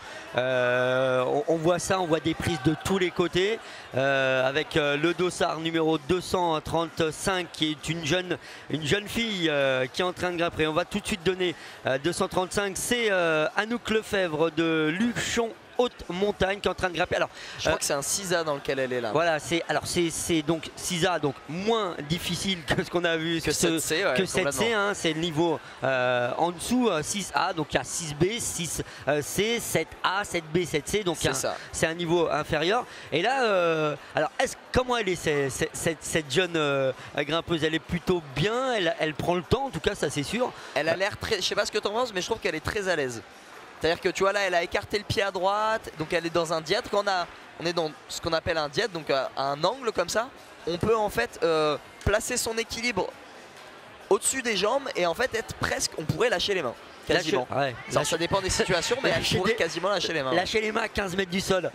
euh, on, on voit ça, on voit des prises de tous les côtés euh, avec euh, le dossard numéro deux cent trente-cinq qui est une jeune, une jeune fille euh, qui est en train de grimper. On va tout de suite donner euh, deux cent trente-cinq, c'est euh, Anouk Lefebvre de Luchon Haute Montagne qui est en train de grimper. Alors, je crois euh, que c'est un six A dans lequel elle est là. Voilà, c'est alors c'est donc six A, donc moins difficile que ce qu'on a vu que sept C, ouais, que sept C, hein, c'est le niveau euh, en dessous euh, six A, donc il y a six B, six C, sept A, sept B, sept C, donc c'est un niveau inférieur. Et là, euh, alors est-ce comment elle est cette, cette, cette jeune euh, grimpeuse? Elle est plutôt bien, elle, elle prend le temps, en tout cas ça c'est sûr. Elle a l'air très, je sais pas ce que tu en penses, mais je trouve qu'elle est très à l'aise. C'est-à-dire que tu vois là, elle a écarté le pied à droite, donc elle est dans un diète. Quand on, a, on est dans ce qu'on appelle un diète, donc à un angle comme ça, on peut en fait euh, placer son équilibre au-dessus des jambes et en fait être presque, on pourrait lâcher les mains. Quasiment. Lâcher, ouais. ça, ça dépend des situations, mais elle pourrait des... quasiment lâcher les mains. Lâcher les mains à quinze mètres du sol.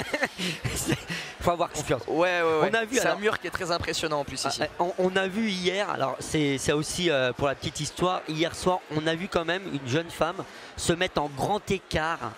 Faut avoir confiance. Ouais, ouais, ouais. C'est un mur qui est très impressionnant en plus ici. On, on a vu hier, alors c'est aussi euh, pour la petite histoire, hier soir, on a vu quand même une jeune femme se mettre en grand écart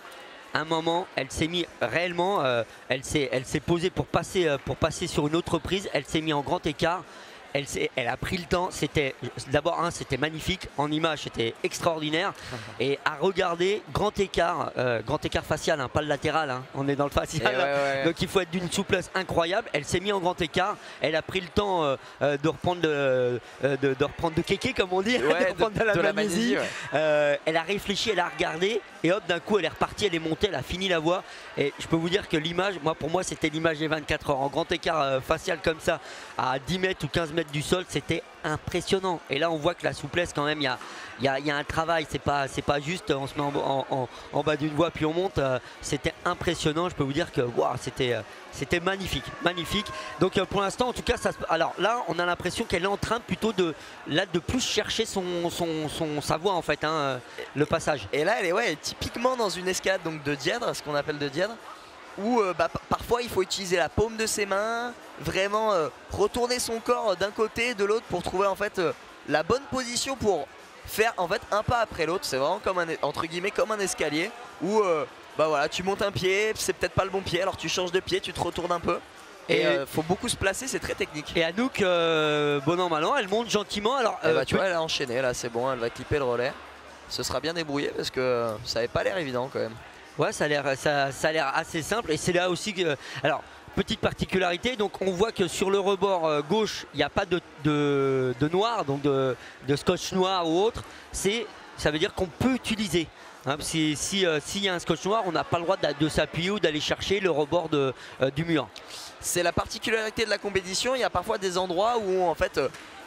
un moment, elle s'est mise réellement, euh, elle s'est elle s'est posée pour passer, euh, pour passer sur une autre prise, elle s'est mise en grand écart. Elle, elle a pris le temps, c'était d'abord un, c'était magnifique, en image c'était extraordinaire, et à regarder, grand écart, euh, grand écart facial, hein, pas le latéral, hein, on est dans le facial, ouais, ouais. Donc il faut être d'une souplesse incroyable. Elle s'est mise en grand écart, elle a pris le temps euh, de reprendre de, de, de reprendre de kéké comme on dit, ouais, de reprendre de, de la, de la magnésie. magnésie ouais. euh, elle a réfléchi, elle a regardé, et hop d'un coup elle est repartie, elle est montée, elle a fini la voie, et je peux vous dire que l'image, moi pour moi c'était l'image des vingt-quatre heures, en grand écart euh, facial comme ça, à dix mètres ou quinze mètres du sol, c'était impressionnant. Et là on voit que la souplesse quand même, il y a, y, a, y a un travail, c'est pas, c'est pas juste on se met en, en, en, en bas d'une voie puis on monte, euh, c'était impressionnant. Je peux vous dire que wow, c'était euh, c'était magnifique, magnifique. Donc euh, pour l'instant en tout cas, ça, alors là on a l'impression qu'elle est en train plutôt de, là, de plus chercher son, son, son, sa voie en fait, hein, euh, le passage. Et là elle est ouais, typiquement dans une escalade donc de dièdre, ce qu'on appelle de dièdre, où euh, bah, parfois il faut utiliser la paume de ses mains, vraiment euh, retourner son corps d'un côté, de l'autre pour trouver en fait euh, la bonne position pour faire en fait un pas après l'autre. C'est vraiment comme un, entre guillemets comme un escalier où euh, bah voilà, tu montes un pied, c'est peut-être pas le bon pied, alors tu changes de pied, tu te retournes un peu. Et il euh, faut beaucoup se placer, c'est très technique. Et Anouk, euh, bon an mal an, elle monte gentiment. Alors, euh, bah, tu peut... vois, elle a enchaîné, là c'est bon, elle va clipper le relais. Ce sera bien débrouillé parce que ça n'avait pas l'air évident quand même. Ouais, ça a l'air ça, ça a l'air assez simple, et c'est là aussi que, alors petite particularité, donc on voit que sur le rebord euh, gauche il n'y a pas de, de, de noir, donc de, de scotch noir ou autre. C'est, ça veut dire qu'on peut utiliser. Hein, si s'il euh, si y a un scotch noir, on n'a pas le droit de, de s'appuyer ou d'aller chercher le rebord de, euh, du mur. C'est la particularité de la compétition. Il y a parfois des endroits où en fait, euh,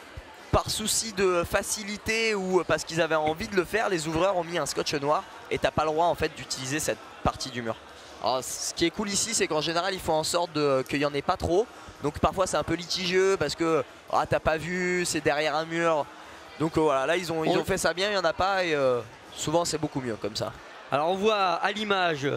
par souci de facilité ou parce qu'ils avaient envie de le faire, les ouvreurs ont mis un scotch noir et t'as pas le droit en fait d'utiliser cette partie du mur. Alors, ce qui est cool ici, c'est qu'en général ils font en sorte qu'il n'y en ait pas trop. Donc parfois c'est un peu litigieux parce que ah, t'as pas vu, c'est derrière un mur. Donc euh, voilà, là ils ont, ils ont fait ça bien, il n'y en a pas, et euh, souvent c'est beaucoup mieux comme ça. Alors on voit à l'image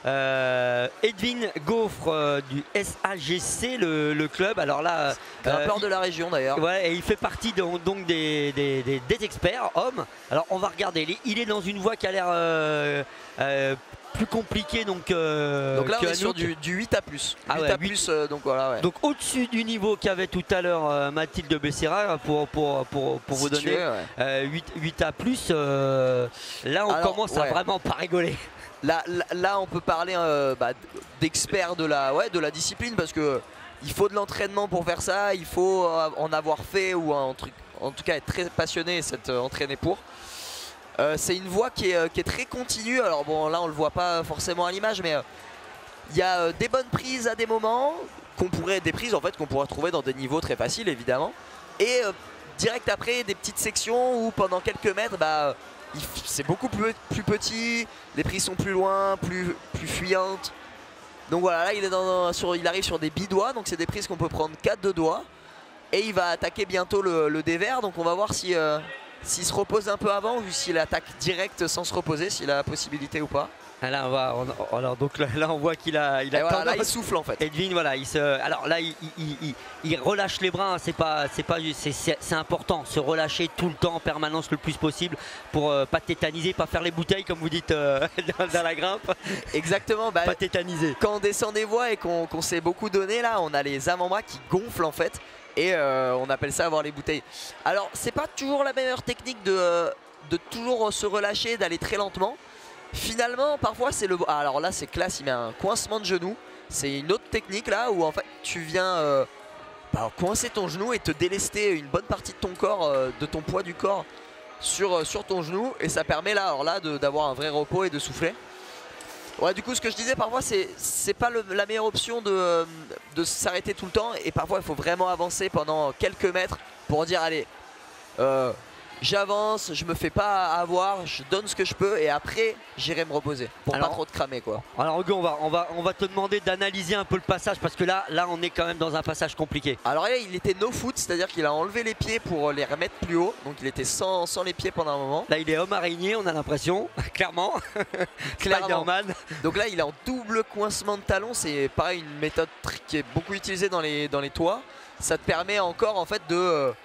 euh, Edwin Gaufre euh, du S A G C, le, le club. Alors là, grimpeur euh, de la région d'ailleurs. Ouais, et il fait partie de, donc des, des, des, des experts hommes. Alors on va regarder, il est dans une voie qui a l'air euh, euh, plus compliquée, donc euh, donc là on est sur du, du huit A plus. Ah huit ouais, A plus, euh, donc voilà, ouais. Donc au-dessus du niveau qu'avait tout à l'heure euh, Mathilde Becerra, pour, pour, pour, pour vous donner ouais. euh, huit, huit A plus, euh, là on Alors, commence ouais. à vraiment pas rigoler. Là, là, là on peut parler euh, bah, d'experts de la, ouais, de la discipline, parce que il faut de l'entraînement pour faire ça, il faut en avoir fait ou un truc, en tout cas être très passionné et s'être entraîné pour. Euh, c'est une voie qui est, qui est très continue. Alors bon, là on le voit pas forcément à l'image, mais il euh, y a euh, des bonnes prises à des moments, qu'on pourrait, des prises en fait qu'on pourrait trouver dans des niveaux très faciles évidemment, et euh, direct après des petites sections où pendant quelques mètres bah, c'est beaucoup plus, plus petit, les prises sont plus loin, plus, plus fuyantes. Donc voilà, là il, est dans, sur, il arrive sur des bidois, donc c'est des prises qu'on peut prendre quatre de doigts, et il va attaquer bientôt le, le dévers. Donc on va voir si euh, s'il se repose un peu avant ou s'il attaque direct sans se reposer, s'il a la possibilité ou pas. Ah là, on va, on, alors donc là, là on voit qu'il a, il a voilà, là il souffle en fait. Edwin, voilà, il se, alors là il, il, il, il relâche les bras, hein, c'est pas, c'est pas, c'est important, se relâcher tout le temps en permanence le plus possible pour euh, pas tétaniser, pas faire les bouteilles comme vous dites euh, dans, dans la grimpe. Exactement, bah, pas tétaniser. Quand on descend des voies et qu'on qu'on s'est beaucoup donné, là on a les avant-bras qui gonflent en fait, et euh, on appelle ça avoir les bouteilles. Alors c'est pas toujours la meilleure technique de, de toujours se relâcher, d'aller très lentement. Finalement parfois c'est le... Ah, alors là c'est classe, il met un coincement de genou. C'est une autre technique là où en fait tu viens euh, bah, coincer ton genou et te délester une bonne partie de ton corps, euh, de ton poids du corps sur, euh, sur ton genou, et ça permet là alors là d'avoir un vrai repos et de souffler. Ouais, du coup ce que je disais, parfois c'est c'est pas le, la meilleure option de, de s'arrêter tout le temps, et parfois il faut vraiment avancer pendant quelques mètres pour dire allez, euh, j'avance, je me fais pas avoir, je donne ce que je peux, et après j'irai me reposer pour alors, pas trop te cramer quoi. Alors Hugo, on va, on va, on va te demander d'analyser un peu le passage, parce que là, là on est quand même dans un passage compliqué. Alors là il était no foot, c'est à dire qu'il a enlevé les pieds pour les remettre plus haut, donc il était sans, sans les pieds pendant un moment. Là il est homme araignée, on a l'impression, clairement. Clairement. Donc là il est en double coincement de talon, c'est pareil une méthode qui est beaucoup utilisée dans les, dans les toits. Ça te permet encore en fait de...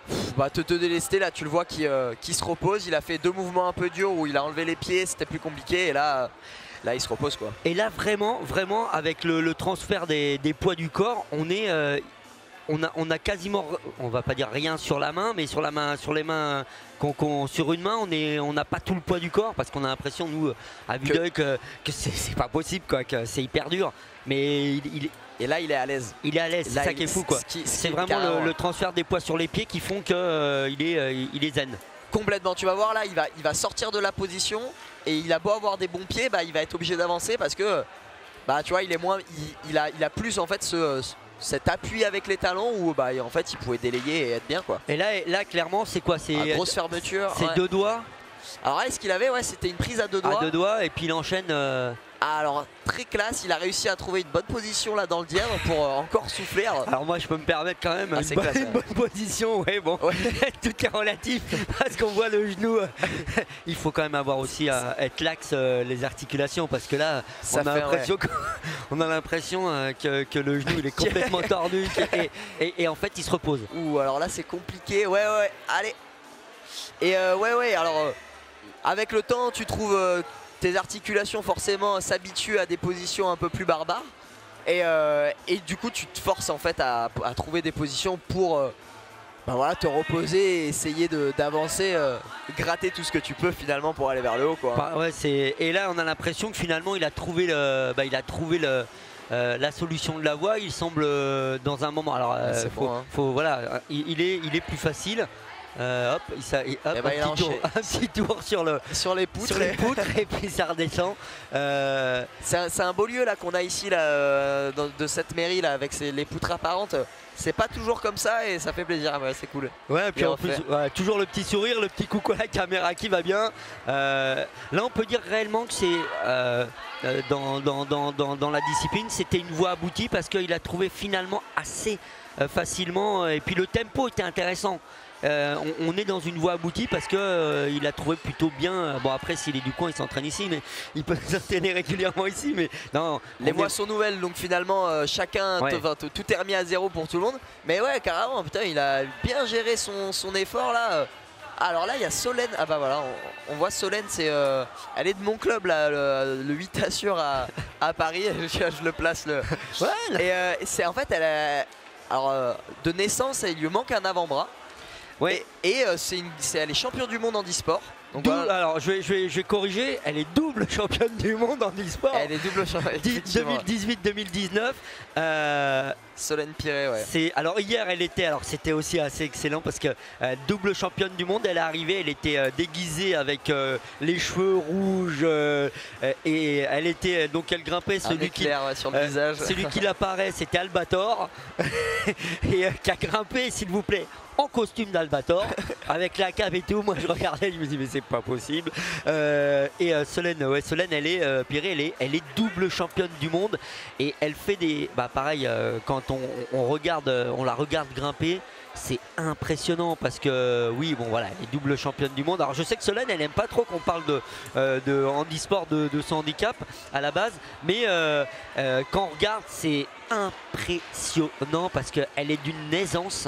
pff, bah, te, te délester là, tu le vois qui, euh, qui se repose. Il a fait deux mouvements un peu durs où il a enlevé les pieds, c'était plus compliqué et là, là il se repose quoi. Et là vraiment, vraiment avec le, le transfert des, des poids du corps, on est... Euh, On a, on a quasiment, on va pas dire rien sur la main, mais sur la main, sur les mains, qu'on, qu'on, sur une main, on est, on n'a pas tout le poids du corps parce qu'on a l'impression nous, à vue d'œil, que, que c'est, c'est pas possible, quoi, que c'est hyper dur. Mais il, il et là, il est à l'aise. Il est à l'aise, c'est ça qui est fou, quoi. Ce qui, ce c'est vraiment le, le transfert des poids sur les pieds qui font que euh, il est, euh, il est zen. Complètement. Tu vas voir là, il va, il va sortir de la position et il a beau avoir des bons pieds, bah, il va être obligé d'avancer parce que, bah, tu vois, il est moins, il, il a, il a plus en fait ce, ce cet appui avec les talons où bah, en fait il pouvait délayer et être bien quoi. Et là, là clairement c'est quoi? C'est une grosse fermeture. C'est ouais. deux doigts. Alors là ce qu'il avait ouais c'était une prise à deux doigts. À deux doigts et puis il enchaîne. Euh... Alors très classe, il a réussi à trouver une bonne position là dans le diable pour euh, encore souffler. Alors... alors moi je peux me permettre quand même ah, une, bonne, classe, une ouais. bonne position, ouais bon, ouais. Tout est relatif parce qu'on voit le genou. Il faut quand même avoir aussi à être lax euh, les articulations parce que là ça on, a l'impression ouais. on a l'impression euh, que, que le genou il est complètement tordu et, et, et en fait il se repose. Ouh alors là c'est compliqué, ouais ouais, allez. Et euh, ouais ouais alors euh, avec le temps tu trouves... Euh, tes articulations forcément s'habituent à des positions un peu plus barbares et, euh, et du coup tu te forces en fait à, à trouver des positions pour euh, bah voilà, te reposer et essayer de, d'avancer, euh, gratter tout ce que tu peux finalement pour aller vers le haut quoi. Bah, ouais, c'est... Et là on a l'impression que finalement il a trouvé, le... bah, il a trouvé le... Euh, la solution de la voie, il semble euh, dans un moment. Alors euh, c'est faut, bon, hein. faut, voilà, il, il, est, il est plus facile. Euh, hop, il, ça, hop bah, un, petit tour, un petit tour sur, le, sur les poutres, sur les poutres et puis ça redescend. Euh... C'est un, c'est un beau lieu là qu'on a ici là, euh, dans, de cette mairie là avec ses, les poutres apparentes. C'est pas toujours comme ça et ça fait plaisir, ouais, c'est cool. Ouais, et puis en plus, ouais, toujours le petit sourire, le petit coucou à la caméra qui va bien. Euh, là, on peut dire réellement que c'est euh, dans, dans, dans, dans, dans la discipline, c'était une voie aboutie parce qu'il a trouvé finalement assez euh, facilement. Et puis le tempo était intéressant. Euh, on, on est dans une voie aboutie parce que euh, il a trouvé plutôt bien. Bon après s'il est du coin il s'entraîne ici mais il peut s'entraîner régulièrement ici mais non. Les mois est... sont nouvelles donc finalement euh, chacun ouais. te, te, tout est remis à zéro pour tout le monde. Mais ouais carrément putain il a bien géré son, son effort là. Alors là il y a Solène, ah bah voilà on, on voit Solène c'est euh, elle est de mon club là, le, le huit Assure à, à Paris, je, je le place le. Ouais, et euh, c'est en fait elle a, alors euh, de naissance il lui manque un avant-bras. Ouais. Et, et euh, c'est une, c'est, elle est championne du monde en e-sport. Donc voilà. Alors je vais, je, vais, je vais corriger, elle est double championne du monde en e-sport. Elle est double championne deux mille dix-huit deux mille dix-neuf. Euh, Solène Piré, ouais. C'est, alors hier elle était, alors c'était aussi assez excellent parce que euh, double championne du monde, elle est arrivée, elle était euh, déguisée avec euh, les cheveux rouges euh, et elle était, donc elle grimpait celui qui, éclair, ouais, sur le euh, visage. Celui qui l'apparaît c'était Albator et euh, qui a grimpé s'il vous plaît en costume d'Albator avec la cape et tout. Moi je regardais, je me dis mais c'est pas possible. Euh, et euh, Solène, ouais, Solène elle est euh, Piré, elle est, elle est double championne du monde et elle fait des, bah pareil euh, quand on, on regarde, on la regarde grimper. C'est impressionnant parce que oui bon voilà elle est double championne du monde. Alors je sais que Solène elle aime pas trop qu'on parle de, euh, de handisport, de, de son handicap à la base, mais euh, euh, quand on regarde c'est impressionnant parce qu'elle est d'une aisance.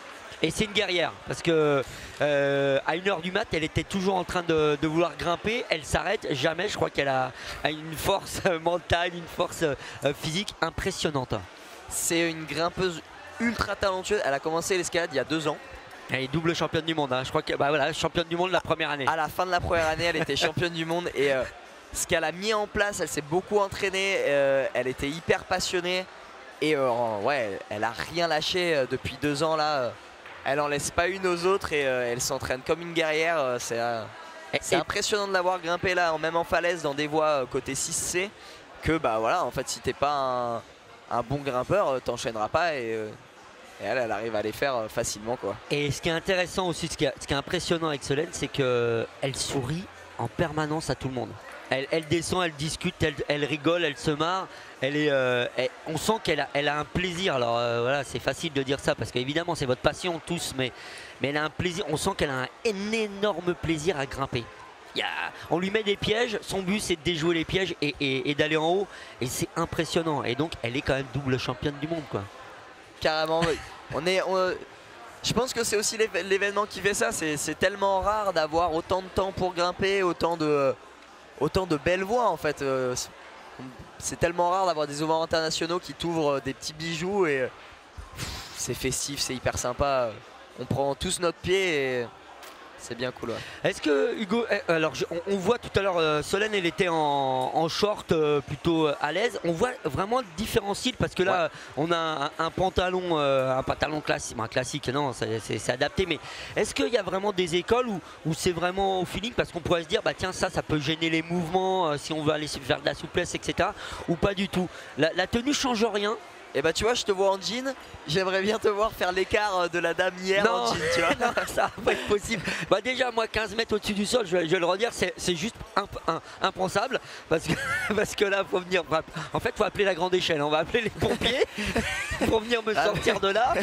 Et c'est une guerrière parce que euh, à une heure du mat elle était toujours en train de, de vouloir grimper, elle s'arrête jamais. Je crois qu'elle a, a une force mentale, une force euh, physique impressionnante. C'est une grimpeuse ultra talentueuse, elle a commencé l'escalade il y a deux ans. Elle est double championne du monde, hein. Je crois que bah voilà, championne du monde la première année. À la fin de la première année elle était championne du monde et euh, ce qu'elle a mis en place, elle s'est beaucoup entraînée, euh, elle était hyper passionnée et euh, ouais elle a rien lâché euh, depuis deux ans là. Euh, Elle en laisse pas une aux autres et euh, elle s'entraîne comme une guerrière. Euh, c'est euh, c'est impressionnant de l'avoir grimpé là, même en falaise, dans des voies euh, côté six C. Que bah voilà, en fait, si t'es pas un, un bon grimpeur, euh, t'enchaîneras pas et, euh, et elle, elle arrive à les faire euh, facilement quoi. Et ce qui est intéressant aussi, ce qui est, ce qui est impressionnant avec Solène, c'est qu'elle sourit en permanence à tout le monde. Elle, elle descend, elle discute, elle, elle rigole, elle se marre. Elle est, euh, elle, on sent qu'elle a, elle a un plaisir. Alors euh, voilà, c'est facile de dire ça parce qu'évidemment c'est votre passion tous, mais, mais elle a un plaisir. On sent qu'elle a un, un énorme plaisir à grimper. Il y a, on lui met des pièges. Son but c'est de déjouer les pièges et, et, et d'aller en haut. Et c'est impressionnant. Et donc elle est quand même double championne du monde quoi. Carrément. on est, on, Je pense que c'est aussi l'événement qui fait ça, c'est tellement rare d'avoir autant de temps pour grimper, autant de, autant de belles voies en fait. C'est tellement rare d'avoir des ouvrants internationaux qui t'ouvrent des petits bijoux et c'est festif, c'est hyper sympa. On prend tous notre pied et c'est bien cool. Ouais. Est-ce que Hugo, alors je, on, on voit tout à l'heure euh, Solène, elle était en, en short euh, plutôt à l'aise. On voit vraiment différents styles parce que là ouais. on a un, un pantalon, euh, un pantalon classique, un classique, non, c'est adapté. Mais est-ce qu'il y a vraiment des écoles où, où c'est vraiment au feeling parce qu'on pourrait se dire bah tiens ça, ça peut gêner les mouvements euh, si on veut aller faire de la souplesse, et cetera. Ou pas du tout. La, la tenue change rien. Et bah tu vois, je te vois en jean, j'aimerais bien te voir faire l'écart de la dame hier non, en jean, tu vois. Non, ça va pas être possible. Bah déjà moi quinze mètres au-dessus du sol, je vais, je vais le redire, c'est juste imp, imp, impensable parce que, parce que là faut venir, en fait faut appeler la grande échelle, on va appeler les pompiers pour venir me sortir de là.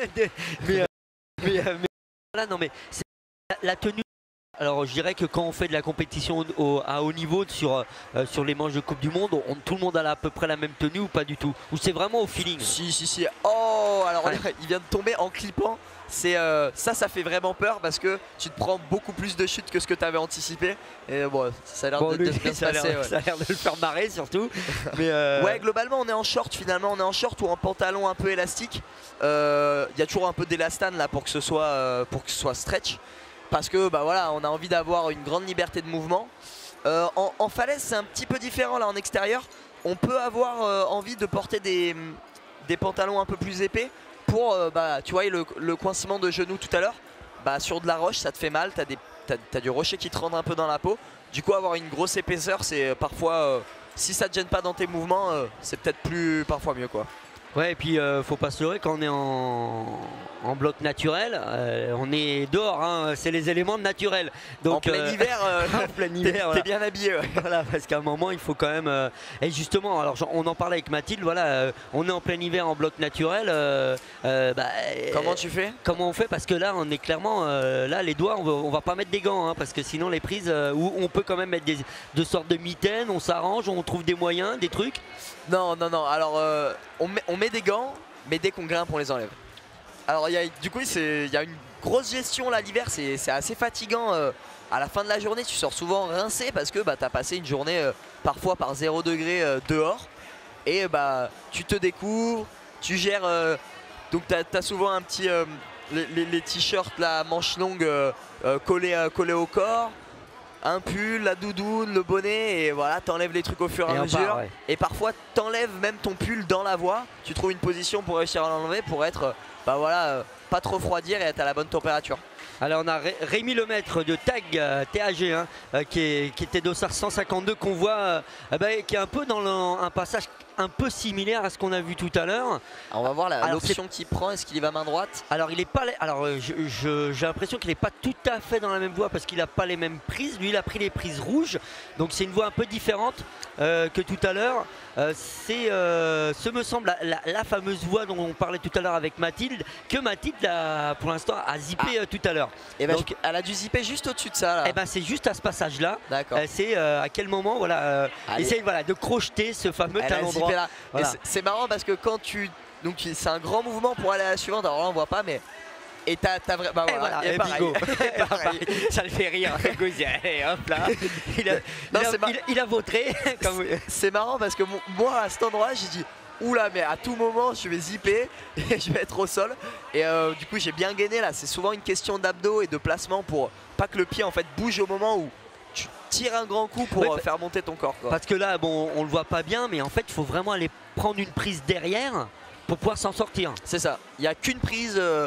mais, euh, mais, euh, mais voilà, non mais la, la tenue. Alors je dirais que quand on fait de la compétition au, à haut niveau sur, euh, sur les manches de Coupe du Monde, on, tout le monde a à peu près la même tenue ou pas du tout? Ou c'est vraiment au feeling? Si, si, si. Oh, alors ouais. Il vient de tomber en clippant. C'est euh, ça, ça fait vraiment peur parce que tu te prends beaucoup plus de chutes que ce que tu avais anticipé. Et bon, ça a l'air bon, de, de bien se passer. Ouais. Ça a l'air de le faire marrer surtout. Mais euh... Ouais, globalement, on est en short finalement. On est en short ou en pantalon un peu élastique. Il euh, y a toujours un peu d'élastane là pour que ce soit, euh, pour que ce soit stretch. Parce que bah voilà, on a envie d'avoir une grande liberté de mouvement. Euh, en, en falaise, c'est un petit peu différent là en extérieur. On peut avoir euh, envie de porter des, des pantalons un peu plus épais pour, euh, bah, tu vois, le, le coincement de genou tout à l'heure. Bah, sur de la roche, ça te fait mal, t'as des, t'as, t'as du rocher qui te rentre un peu dans la peau. Du coup, avoir une grosse épaisseur, c'est parfois, euh, si ça te gêne pas dans tes mouvements, euh, c'est peut-être plus parfois mieux quoi. Ouais, et puis euh, faut pas se leurrer quand on est en, en bloc naturel, euh, on est dehors, hein, c'est les éléments naturels. Donc, en plein euh, hiver, euh, en plein hiver, t'es voilà. bien habillé. Ouais. Voilà, parce qu'à un moment il faut quand même. Euh, et justement, alors on en parlait avec Mathilde, voilà, euh, on est en plein hiver en bloc naturel. Euh, euh, bah, comment tu fais? Comment on fait? Parce que là, on est clairement, euh, là, les doigts, on va, on va pas mettre des gants, hein, parce que sinon les prises, euh, où on peut quand même mettre des, de sortes de mitaines, on s'arrange, on trouve des moyens, des trucs. Non, non, non. Alors, euh, on, met, on met des gants, mais dès qu'on grimpe, on les enlève. Alors, y a, du coup, il y a une grosse gestion là l'hiver. C'est assez fatigant. Euh, à la fin de la journée, tu sors souvent rincé parce que bah, tu as passé une journée euh, parfois par zéro degré euh, dehors. Et bah, tu te découvres, tu gères. Euh, donc, tu as, as souvent un petit. Euh, les, les, les t-shirts, la manche longue euh, euh, collés, euh, collés au corps. Un pull, la doudoune, le bonnet et voilà, t'enlèves les trucs au fur et, et à mesure. Part, ouais. Et parfois t'enlèves même ton pull dans la voie. Tu trouves une position pour réussir à l'enlever pour être, bah voilà, euh, pas trop refroidir et être à la bonne température. Alors on a Ré Rémi Lemaître de Tag euh, T A G hein, euh, qui, est, qui était dossard cent cinquante-deux qu'on voit, euh, bah, qui est un peu dans le, un passage un peu similaire à ce qu'on a vu tout à l'heure. On va voir l'option qu'il prend, est-ce qu'il y va main droite? Alors il est pas, alors j'ai l'impression qu'il n'est pas tout à fait dans la même voie parce qu'il n'a pas les mêmes prises. Lui il a pris les prises rouges, donc c'est une voie un peu différente euh, que tout à l'heure. Euh, c'est, euh, ce me semble, la, la, la fameuse voie dont on parlait tout à l'heure avec Mathilde, que Mathilde a, pour l'instant a zippé ah. euh, tout à l'heure. Et ben, donc, elle a dû zipper juste au-dessus de ça. Et ben c'est juste à ce passage-là. D'accord. Euh, c'est euh, à quel moment, voilà, euh, essaye voilà de crocheter ce fameux talon droit. Voilà. C'est marrant parce que quand tu, donc c'est un grand mouvement pour aller à la suivante. Alors là on voit pas, mais et t'as t'as vrai, bah voilà, voilà, et pareil. Et pareil. Ça le fait rire. Allez, hop là. Il a, non, il a, il, il a vautré. C'est marrant parce que moi à cet endroit j'ai dit oula, mais à tout moment je vais zipper et je vais être au sol. Et euh, du coup j'ai bien gainé là. C'est souvent une question d'abdos et de placement pour pas que le pied en fait bouge au moment où tu tires un grand coup pour ouais, faire monter ton corps, quoi. Parce que là bon on le voit pas bien, mais en fait il faut vraiment aller prendre une prise derrière pour pouvoir s'en sortir. C'est ça. Il n'y a qu'une prise. Euh,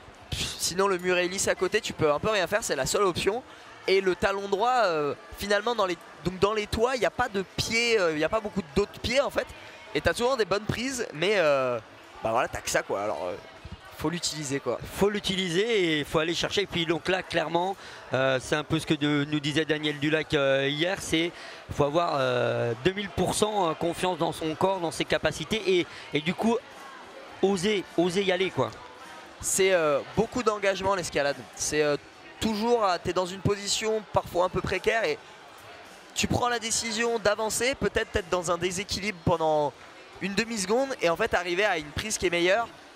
Sinon le mur est lisse à côté, tu peux un peu rien faire, c'est la seule option. Et le talon droit, euh, finalement dans les, donc dans les toits, il n'y a pas de pieds, il euh, n'y a pas beaucoup d'autres pieds en fait. Et tu as souvent des bonnes prises, mais euh, bah voilà, t'as que ça quoi. Alors euh, faut l'utiliser quoi. Faut l'utiliser et il faut aller chercher. Et puis donc là clairement, euh, c'est un peu ce que de, nous disait Daniel Dulac euh, hier, c'est faut avoir euh, deux mille pour cent confiance dans son corps, dans ses capacités et, et du coup oser, oser y aller quoi. C'est euh, beaucoup d'engagement l'escalade. C'est euh, toujours, tu es dans une position parfois un peu précaire et tu prends la décision d'avancer, peut-être être dans un déséquilibre pendant une demi-seconde et en fait arriver à une prise qui est meilleure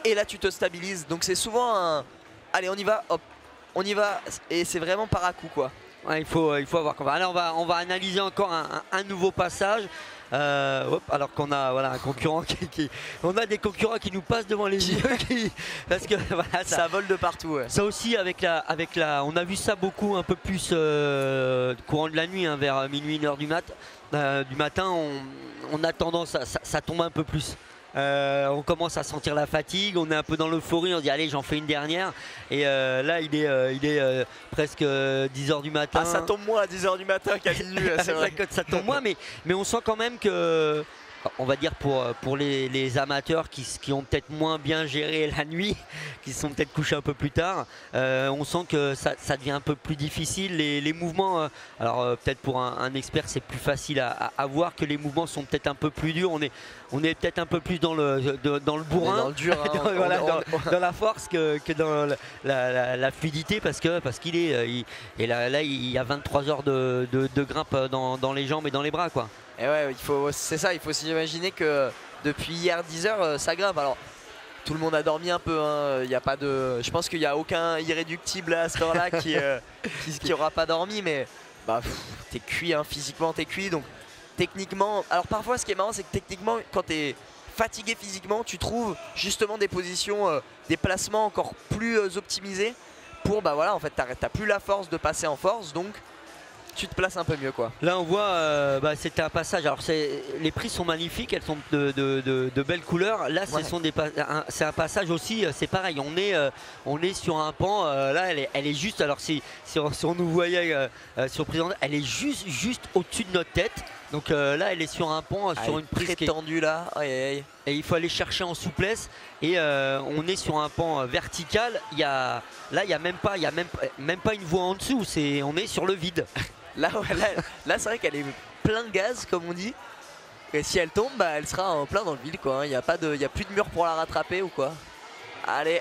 et là tu te stabilises. Donc c'est souvent un allez on y va, hop, on y va et c'est vraiment par à coup quoi. Ouais, il faut, il faut avoir confiance. Allez, on va, on va analyser encore un, un, un nouveau passage. Euh, hop, alors qu'on a voilà, un concurrent qui, qui, on a des concurrents qui nous passent devant les yeux qui, parce que voilà, ça, ça vole de partout. Ouais. Ça aussi avec la, avec la, on a vu ça beaucoup un peu plus euh, courant de la nuit, hein, vers minuit, une heure du mat, euh, du matin, on, on a tendance à ça, ça tombe un peu plus. Euh, on commence à sentir la fatigue, on est un peu dans l'euphorie, on se dit allez j'en fais une dernière et euh, là il est, euh, il est euh, presque euh, dix heures du matin. Ah ça tombe moins à dix heures du matin qu'à minuit, c'est vrai. Ça tombe moins mais, mais on sent quand même que, on va dire pour, pour les, les amateurs qui, qui ont peut-être moins bien géré la nuit, qui se sont peut-être couchés un peu plus tard, euh, on sent que ça, ça devient un peu plus difficile. Les, les mouvements, euh, alors euh, peut-être pour un, un expert c'est plus facile à, à, à voir que les mouvements sont peut-être un peu plus durs. On est, on est peut-être un peu plus dans le, de, dans le bourrin, dans, le dur, hein, dans, on, voilà, on, dans, on... dans la force que, que dans la, la, la, la fluidité parce que parce qu'il est, il, et là, là il y a vingt-trois heures de, de, de grimpe dans, dans les jambes et dans les bras quoi. Et ouais, il faut, c'est ça, il faut s'imaginer que depuis hier dix heures, ça grimpe. Alors, tout le monde a dormi un peu, hein. Il y a pas de, je pense qu'il n'y a aucun irréductible à cette heure-là qui, euh, qui, qui aura pas dormi, mais bah, t'es cuit, hein, physiquement t'es cuit, donc techniquement. Alors parfois, ce qui est marrant, c'est que techniquement, quand t'es fatigué physiquement, tu trouves justement des positions, euh, des placements encore plus euh, optimisés pour, bah voilà, en fait, t'as plus la force de passer en force, donc tu te places un peu mieux quoi. Là on voit euh, bah, c'était un passage, alors les prises sont magnifiques, elles sont de, de, de, de belles couleurs. Là ouais. C'est un, un passage aussi, c'est pareil, on est, euh, on est sur un pan, euh, là elle est, elle est juste, alors si, si, on, si on nous voyait euh, euh, sur président, elle est juste, juste au-dessus de notre tête. Donc euh, là elle est sur un pan, ah, sur une prise très tendue là, aïe, aïe. Et il faut aller chercher en souplesse et euh, on est sur un pan vertical. Il y a, là il n'y a même pas, il y a même, même pas une voie en dessous, c'est, on est sur le vide. Là, ouais, là, là c'est vrai qu'elle est plein de gaz comme on dit. Et si elle tombe, bah, elle sera en plein dans le vide quoi. Il n'y a, a plus de mur pour la rattraper ou quoi. Allez.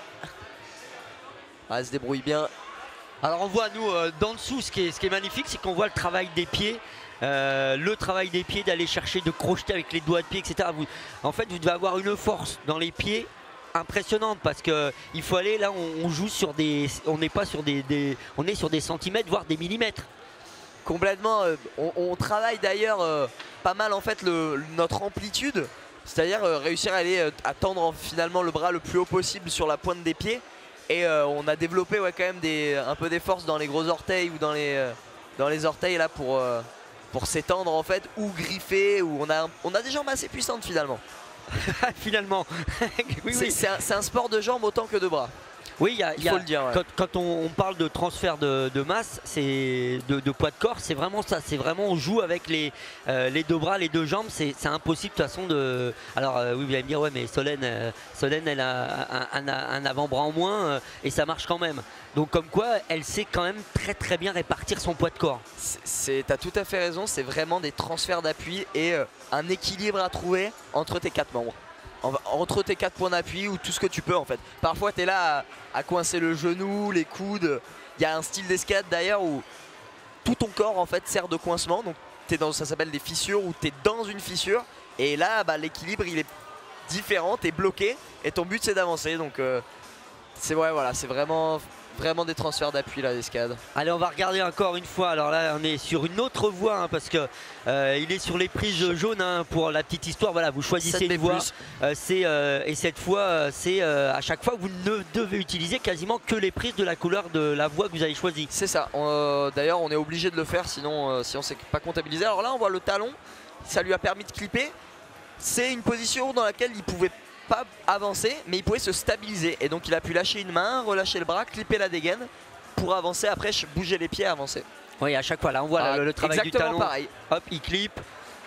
Ah, elle se débrouille bien. Alors on voit nous euh, d'en dessous, ce qui est, ce qui est magnifique, c'est qu'on voit le travail des pieds. Euh, le travail des pieds, d'aller chercher, de crocheter avec les doigts de pied, et cetera. Vous, en fait, vous devez avoir une force dans les pieds impressionnante parce que il faut aller là, on, on joue sur des, on n'est pas sur des, des, on est sur des centimètres, voire des millimètres. Complètement. Euh, on, on travaille d'ailleurs euh, pas mal en fait le, notre amplitude, c'est-à-dire euh, réussir à aller euh, à tendre finalement le bras le plus haut possible sur la pointe des pieds. Et euh, on a développé ouais, quand même des, un peu des forces dans les gros orteils ou dans les, euh, dans les orteils là pour, euh, pour s'étendre en fait ou griffer. Ou on, a, on a des jambes assez puissantes finalement. Finalement. Oui, c'est oui. un, un sport de jambes autant que de bras. Oui, y a, il y a, faut le dire. Ouais. Quand, quand on, on parle de transfert de, de masse, c'est de, de poids de corps, c'est vraiment ça. C'est vraiment on joue avec les, euh, les deux bras, les deux jambes. C'est impossible de toute façon de. Alors euh, oui, vous allez me dire ouais, mais Solène, euh, Solène, elle a un, un, un avant-bras en moins euh, et ça marche quand même. Donc comme quoi, elle sait quand même très très bien répartir son poids de corps. T'as tout à fait raison. C'est vraiment des transferts d'appui et euh, un équilibre à trouver entre tes quatre membres. Entre tes quatre points d'appui ou tout ce que tu peux en fait. Parfois tu es là à, à coincer le genou, les coudes. Il y a un style d'escalade d'ailleurs où tout ton corps en fait sert de coincement. Donc es dans, ça s'appelle des fissures où tu es dans une fissure. Et là bah, l'équilibre il est différent, tu es bloqué et ton but c'est d'avancer. Donc euh, c'est ouais, voilà, c'est vraiment, vraiment des transferts d'appui là l'escalade. Allez, on va regarder encore une fois. Alors là on est sur une autre voie hein, parce que euh, il est sur les prises jaunes hein, pour la petite histoire. Voilà, vous choisissez une voie euh, euh, et cette fois c'est euh, à chaque fois vous ne devez utiliser quasiment que les prises de la couleur de la voie que vous avez choisie. C'est ça. Euh, D'ailleurs on est obligé de le faire sinon euh, si on ne sait pas comptabiliser. Alors là on voit le talon, ça lui a permis de clipper. C'est une position dans laquelle il pouvait pas avancer mais il pouvait se stabiliser et donc il a pu lâcher une main, relâcher le bras, clipper la dégaine pour avancer, après bouger les pieds, avancer. Oui, à chaque fois là on voit ah, le, le travail du talon. Pareil. Hop, il clip.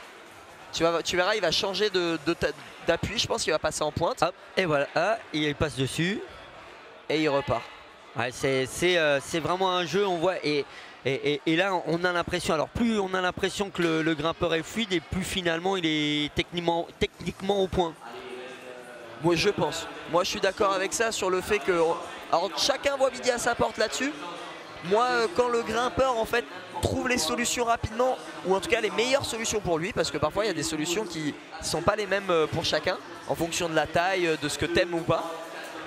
Tu, vas, tu verras, il va changer d'appui, je pense qu'il va passer en pointe. Hop, et voilà, ah, il passe dessus et il repart. Ouais, c'est euh, vraiment un jeu, on voit et Et, et, et là on a l'impression, alors plus on a l'impression que le, le grimpeur est fluide et plus finalement il est techniquement, techniquement au point. Moi je pense, moi je suis d'accord avec ça sur le fait que, alors chacun voit midi à sa porte là-dessus. Moi quand le grimpeur en fait trouve les solutions rapidement, ou en tout cas les meilleures solutions pour lui, parce que parfois il y a des solutions qui ne sont pas les mêmes pour chacun, en fonction de la taille, de ce que t'aimes ou pas.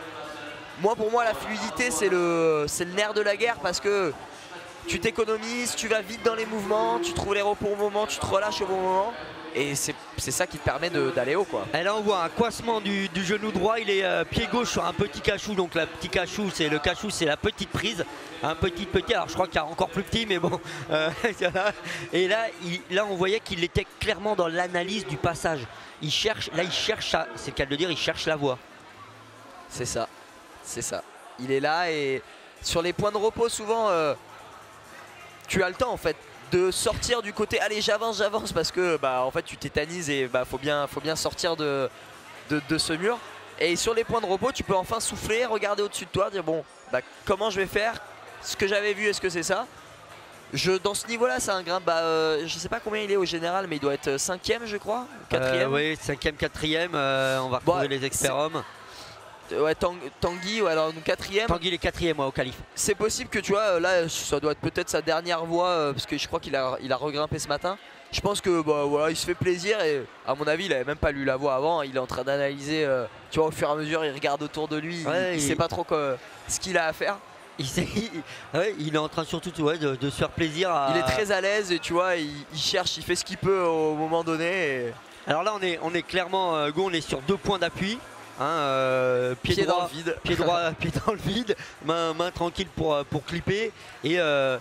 moi pour moi la fluidité c'est le, c'est le nerf de la guerre parce que tu t'économises, tu vas vite dans les mouvements, tu trouves les repos au moment, tu te relâches au bon moment. Et c'est ça qui te permet d'aller haut quoi. Et là on voit un coincement du, du genou droit, il est euh, pied gauche sur un petit cachou, donc le petit cachou c'est le cachou c'est la petite prise, un petit petit, alors je crois qu'il y a encore plus petit mais bon. Euh, et là, il, là on voyait qu'il était clairement dans l'analyse du passage. Il cherche, là il cherche, c'est le cas de le dire, il cherche la voie. C'est ça, c'est ça. Il est là et sur les points de repos souvent euh, tu as le temps en fait de sortir du côté allez j'avance j'avance parce que bah en fait tu tétanises et bah faut bien faut bien sortir de, de, de ce mur. Et sur les points de repos tu peux enfin souffler, regarder au-dessus de toi, dire bon bah comment je vais faire, ce que j'avais vu est-ce que c'est ça. Je, dans ce niveau là c'est un grimpe, bah, euh, je sais pas combien il est au général mais il doit être cinquième je crois, quatrième. Euh, oui cinquième, quatrième, euh, on va retrouver bon, les experts hommes. Ouais, Tang, Tanguy, ouais, alors quatrième. Tanguy il est quatrième ouais, au qualif. C'est possible que tu vois, là ça doit être peut-être sa dernière voie euh, parce que je crois qu'il a, il a regrimpé ce matin. Je pense que bah, voilà, il se fait plaisir et à mon avis il avait même pas lu la voie avant. Il est en train d'analyser, euh, tu vois, au fur et à mesure il regarde autour de lui, ouais, il, il, il sait pas trop quoi, ce qu'il a à faire. Il, il, ouais, il est en train surtout ouais, de, de se faire plaisir. À... Il est très à l'aise et tu vois, il, il cherche, il fait ce qu'il peut au moment donné. Et... Alors là on est, on est clairement, euh, Go, on est sur deux points d'appui. Hein, euh, pied, pied droit, dans le vide, pied droit, pied dans le vide, main, main tranquille pour, pour clipper et euh,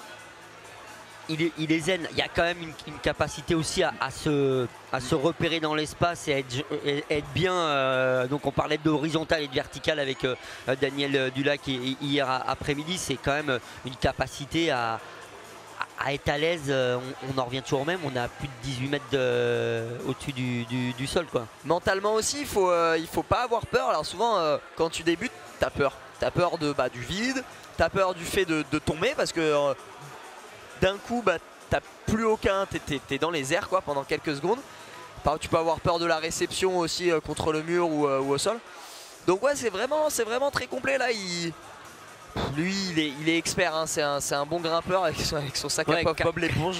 il, est, il est zen. Il y a quand même une, une capacité aussi à, à, se, à se repérer dans l'espace et à être, être bien. Euh, donc on parlait d'horizontal et de vertical avec euh, Daniel Dulac hier après-midi. C'est quand même une capacité à, à être à l'aise, on, on en revient toujours au même, on a plus de dix-huit mètres de, au-dessus du, du, du sol quoi. Mentalement aussi, il faut, euh, il faut pas avoir peur. Alors souvent euh, quand tu débutes, tu as peur. Tu as peur de, bah, du vide, tu as peur du fait de, de tomber parce que euh, d'un coup bah, tu n'as plus aucun, tu es, es, es dans les airs quoi, pendant quelques secondes. Enfin, tu peux avoir peur de la réception aussi euh, contre le mur ou, euh, ou au sol. Donc ouais c'est vraiment, c'est vraiment très complet là. Il... Lui il est, il est expert, hein. C'est un, un bon grimpeur avec son, avec son sac ouais, à pop, Bob l'éponge.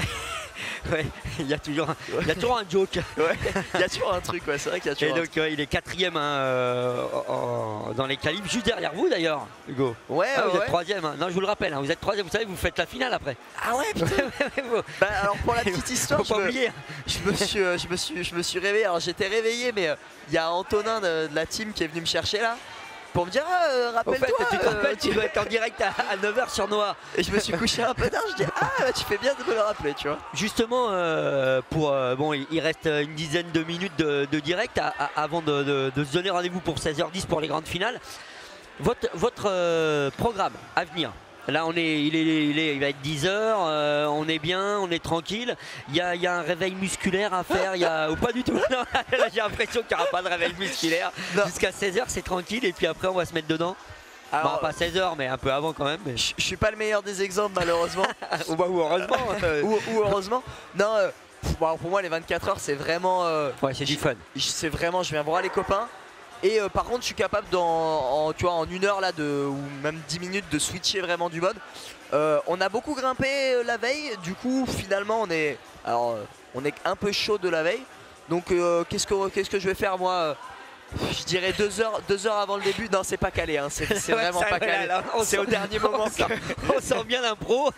Ouais, il y a toujours un, il y a toujours un joke. Ouais, il y a toujours un truc, ouais, c'est vrai qu'il y a toujours. Et donc ouais, il est quatrième hein, euh, en, dans les calibres, juste derrière vous d'ailleurs, Hugo. Ouais, ah, vous ouais. êtes troisième. Hein. Non, je vous le rappelle, hein, vous êtes troisième. Vous savez, vous faites la finale après. Ah ouais, putain. Bah, alors pour la petite histoire, faut pas je, oublier. Me, je me suis, euh, je me suis, je me suis réveillé. Alors j'étais réveillé, mais il euh, y a Antonin de, de la team qui est venu me chercher là. Pour me dire, ah, euh, rappelle-toi. En fait, tu te rappelles, euh, tu dois être en direct à, à neuf heures sur Noah. Et je me suis couché un peu tard, je dis, ah, tu fais bien de me le rappeler, tu vois. Justement, euh, pour, euh, bon, il reste une dizaine de minutes de, de direct à, à, avant de, de, de se donner rendez-vous pour seize heures dix pour les grandes finales. Votre, votre euh, programme à venir. Là, on est, il, est, il, est, il va être dix heures, euh, on est bien, on est tranquille. Il y a, il y a un réveil musculaire à faire, il y a, ou pas du tout. Non, là, j'ai l'impression qu'il n'y aura pas de réveil musculaire. Jusqu'à seize heures, c'est tranquille, et puis après, on va se mettre dedans. Alors, bon, pas seize heures, mais un peu avant quand même. Mais... Je, je suis pas le meilleur des exemples, malheureusement. ou, bah, ou heureusement. Euh... ou, ou heureusement. Non, euh, bon, pour moi, les vingt-quatre heures, c'est vraiment. Euh, ouais, c'est du fun. C'est vraiment, je viens voir les copains. Et euh, par contre je suis capable dans, en, tu vois, en une heure là de, ou même dix minutes de switcher vraiment du mode. Euh, on a beaucoup grimpé euh, la veille, du coup finalement on est, alors, euh, on est un peu chaud de la veille. Donc euh, qu'est-ce que qu'est-ce que je vais faire moi? Je dirais deux heures, deux heures avant le début. Non c'est pas calé, hein. C'est ouais, vraiment pas calé. C'est au dernier moment. On sent, on sent bien l'impro.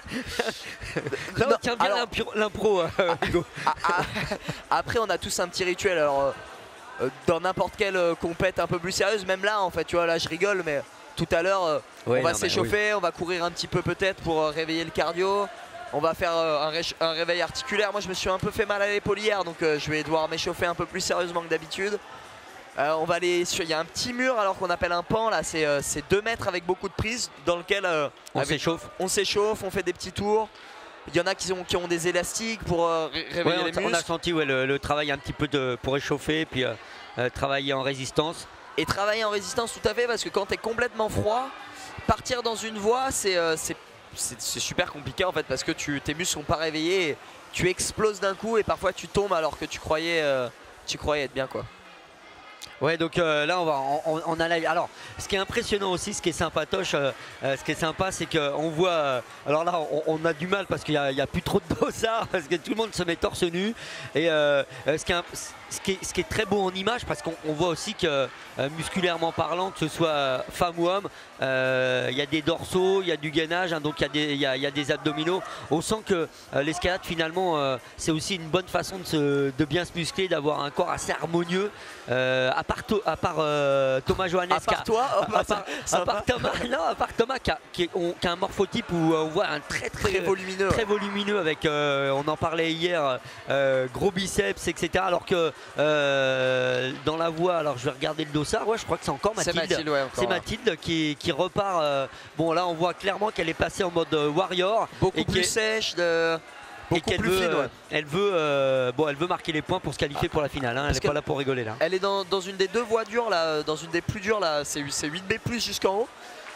Là on tient bien l'impro euh, Hugo. Après on a tous un petit rituel. Alors dans n'importe quelle euh, compète un peu plus sérieuse, même là en fait, tu vois, là je rigole, mais tout à l'heure euh, ouais, on va s'échauffer, oui. On va courir un petit peu peut-être pour euh, réveiller le cardio, on va faire euh, un, ré un réveil articulaire. Moi je me suis un peu fait mal à l'épaule hier, donc euh, je vais devoir m'échauffer un peu plus sérieusement que d'habitude. Euh, on va aller sur, il y a un petit mur alors qu'on appelle un pan là, c'est euh, deux mètres avec beaucoup de prises dans lequel euh, on s'échauffe, on s'échauffe, on fait des petits tours. Il y en a qui ont, qui ont des élastiques pour euh, réveiller ouais, on, les muscles. On a senti ouais, le, le travail un petit peu de, pour échauffer, puis euh, euh, travailler en résistance. Et travailler en résistance tout à fait, parce que quand tu es complètement froid, partir dans une voie, c'est euh, super compliqué en fait, parce que tu, tes muscles sont pas réveillés, et tu exploses d'un coup et parfois tu tombes alors que tu croyais, euh, tu croyais être bien quoi. Ouais, donc euh, là on va on, on a la... alors ce qui est impressionnant aussi, ce qui est sympatoche, euh, euh, ce qui est sympa, c'est qu'on voit euh, alors là on, on a du mal parce qu'il n'y a, a plus trop de dossards parce que tout le monde se met torse nu et euh, ce, qui est, ce, qui est, ce qui est très beau en image parce qu'on voit aussi que euh, musculairement parlant, que ce soit femme ou homme, il euh, y a des dorsaux, il y a du gainage, hein, donc il y, y, y a des abdominaux. On sent que euh, l'escalade finalement euh, c'est aussi une bonne façon de, se, de bien se muscler, d'avoir un corps assez harmonieux. Euh, à part, à part euh, Thomas Johannes, à part toi, à, à, part, à part Thomas, non, à part Thomas qui a, qui, on, qui a un morphotype où on voit un très très, très volumineux, très volumineux avec, euh, on en parlait hier, euh, gros biceps, et cetera. Alors que euh, dans la voie, alors je vais regarder le dossard, ouais, je crois que c'est encore Mathilde. C'est Mathilde, ouais, c'est Mathilde qui, qui repart. Euh, bon là, on voit clairement qu'elle est passée en mode warrior, beaucoup et plus est, sèche de. Et qu'elle veut, fine, ouais. elle, veut, euh, bon, elle veut marquer les points pour se qualifier pour la finale. Hein. Elle n'est pas là pour rigoler là. Elle est dans, dans une des deux voies dures là, dans une des plus dures là, c'est huit B plus jusqu'en haut.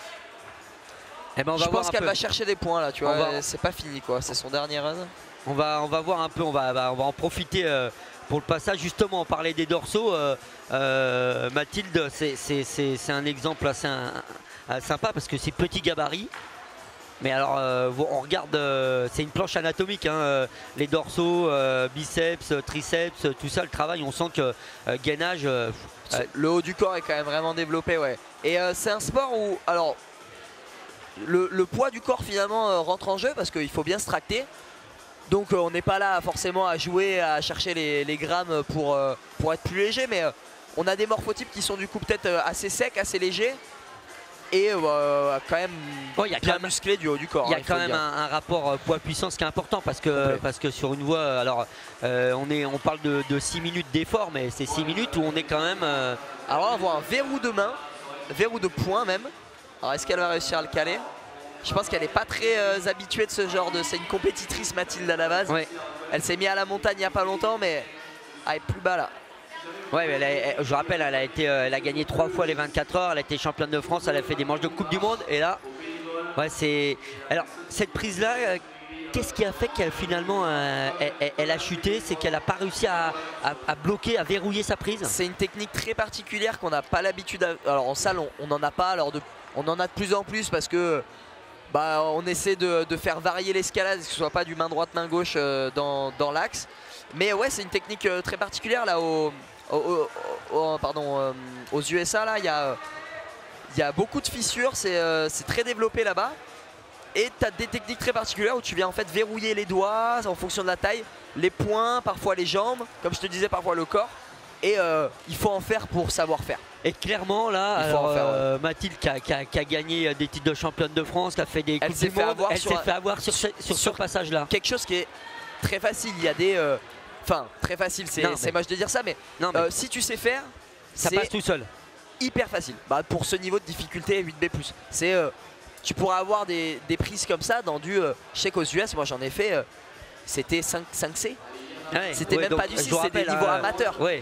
Eh ben on va Je pense qu'elle va chercher des points là, tu vois. Va... C'est pas fini quoi, c'est son dernier run. On va, on va voir un peu, on va, on va en profiter euh, pour le passage. Justement, on parlait des dorsaux. Euh, euh, Mathilde, c'est un exemple assez un, un, sympa parce que c'est petit gabarit. Mais alors, euh, on regarde, euh, c'est une planche anatomique, hein, euh, les dorsaux, euh, biceps, triceps, tout ça, le travail, on sent que euh, gainage... Euh, le haut du corps est quand même vraiment développé, ouais. Et euh, c'est un sport où, alors, le, le poids du corps finalement euh, rentre en jeu parce qu'il faut bien se tracter. Donc euh, on n'est pas là forcément à jouer, à chercher les, les grammes pour, euh, pour être plus léger, mais euh, on a des morphotypes qui sont du coup peut-être euh, assez secs, assez légers. Et euh, quand même oh, y a bien quand même, musclé du haut du corps. Il y a hein, quand même un, un rapport euh, poids-puissance qui est important parce que, parce que sur une voie, alors euh, on, est, on parle de, de six minutes d'effort, mais c'est six minutes où on est quand même... Euh... Alors on va voir un verrou de main, verrou de poing même. Alors est-ce qu'elle va réussir à le caler? Je pense qu'elle n'est pas très euh, habituée de ce genre de... C'est une compétitrice Mathilde à la base. Ouais. Elle s'est mise à la montagne il n'y a pas longtemps, mais elle est plus bas là. Ouais, mais elle a, elle, je rappelle, elle a, été, euh, elle a gagné trois fois les vingt-quatre heures, elle a été championne de France, elle a fait des manches de Coupe du Monde. Et là, ouais, c'est. Alors, cette prise-là, euh, qu'est-ce qui a fait qu'elle finalement euh, elle, elle a chuté? C'est qu'elle n'a pas réussi à, à, à bloquer, à verrouiller sa prise. C'est une technique très particulière qu'on n'a pas l'habitude. À... Alors en salle, on n'en a pas, alors de... on en a de plus en plus parce que. Bah, on essaie de, de faire varier l'escalade, que ce soit pas du main droite, main gauche euh, dans, dans l'axe. Mais ouais, c'est une technique euh, très particulière là au, au, au, au pardon, euh, aux U S A là. Il y a, y a beaucoup de fissures, c'est euh, très développé là-bas. Et tu as des techniques très particulières où tu viens en fait verrouiller les doigts en fonction de la taille, les poings, parfois les jambes, comme je te disais, parfois le corps. Et euh, il faut en faire pour savoir faire. Et clairement là, alors, faire, euh, ouais. Mathilde qui a, qui, a, qui a gagné des titres de championne de France, qui a fait des elle coupes du fait monde, elle s'est fait avoir sur ce, sur ce passage là. Quelque chose qui est très facile, il y a des... Euh, enfin, très facile, c'est mais... moche de dire ça, mais, non, mais... Euh, si tu sais faire, ça passe tout seul. Hyper facile, bah, pour ce niveau de difficulté huit B plus. C'est... Euh, tu pourras avoir des, des prises comme ça dans du... Euh, je sais qu'aux U S, moi j'en ai fait, euh, c'était cinq C. Ouais, c'était ouais, même donc, pas du six, c'était des niveaux euh, amateurs. Ouais.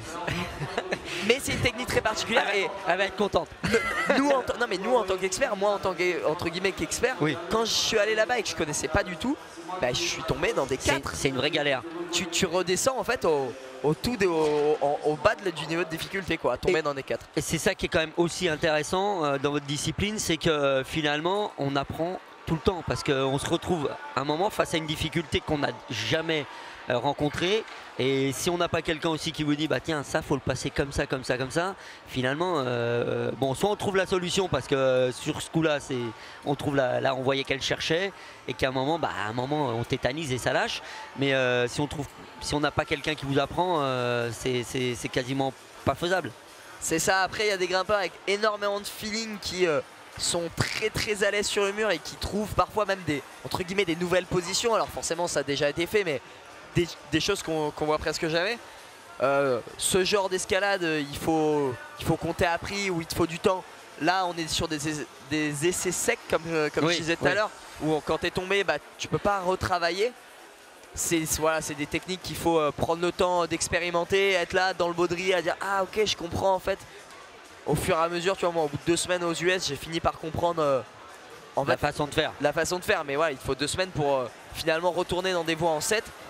Mais c'est une technique très particulière. Elle, et elle va être contente. Nous, en non, mais nous en tant qu'experts, moi en tant que, entre guillemets qu'expert, oui. Quand je suis allé là-bas et que je connaissais pas du tout, bah, je suis tombé dans des quatre. C'est une vraie galère. Tu, tu redescends en fait au, au tout de, au, au, au bas de, du niveau de difficulté, quoi, tomber et, dans des quatre. Et c'est ça qui est quand même aussi intéressant euh, dans votre discipline, c'est que euh, finalement on apprend tout le temps parce qu'on se retrouve à un moment face à une difficulté qu'on n'a jamais euh, rencontrée. Et si on n'a pas quelqu'un aussi qui vous dit bah tiens ça faut le passer comme ça, comme ça, comme ça, finalement euh, bon soit on trouve la solution parce que euh, sur ce coup là c'est on trouve la, là on voyait qu'elle cherchait et qu'à un moment bah à un moment on tétanise et ça lâche. Mais euh, si on trouve si on n'a pas quelqu'un qui vous apprend euh, c'est quasiment pas faisable. C'est ça. Après il y a des grimpeurs avec énormément de feeling qui euh, sont très très à l'aise sur le mur et qui trouvent parfois même des entre guillemets des nouvelles positions. Alors forcément ça a déjà été fait, mais Des, des choses qu'on qu'on voit presque jamais. Euh, ce genre d'escalade, il faut, il faut compter à prix ou il te faut du temps. Là, on est sur des, des essais secs, comme, comme oui, je disais tout oui. à l'heure, où quand tu es tombé, bah, tu peux pas retravailler. C'est voilà, c'est des techniques qu'il faut euh, prendre le temps d'expérimenter, être là dans le baudrier à dire ah ok, je comprends en fait. Au fur et à mesure, tu vois, moi, au bout de deux semaines aux U S, j'ai fini par comprendre euh, en la fait, façon de faire. La façon de faire, mais voilà, il faut deux semaines pour euh, finalement retourner dans des voies en sept.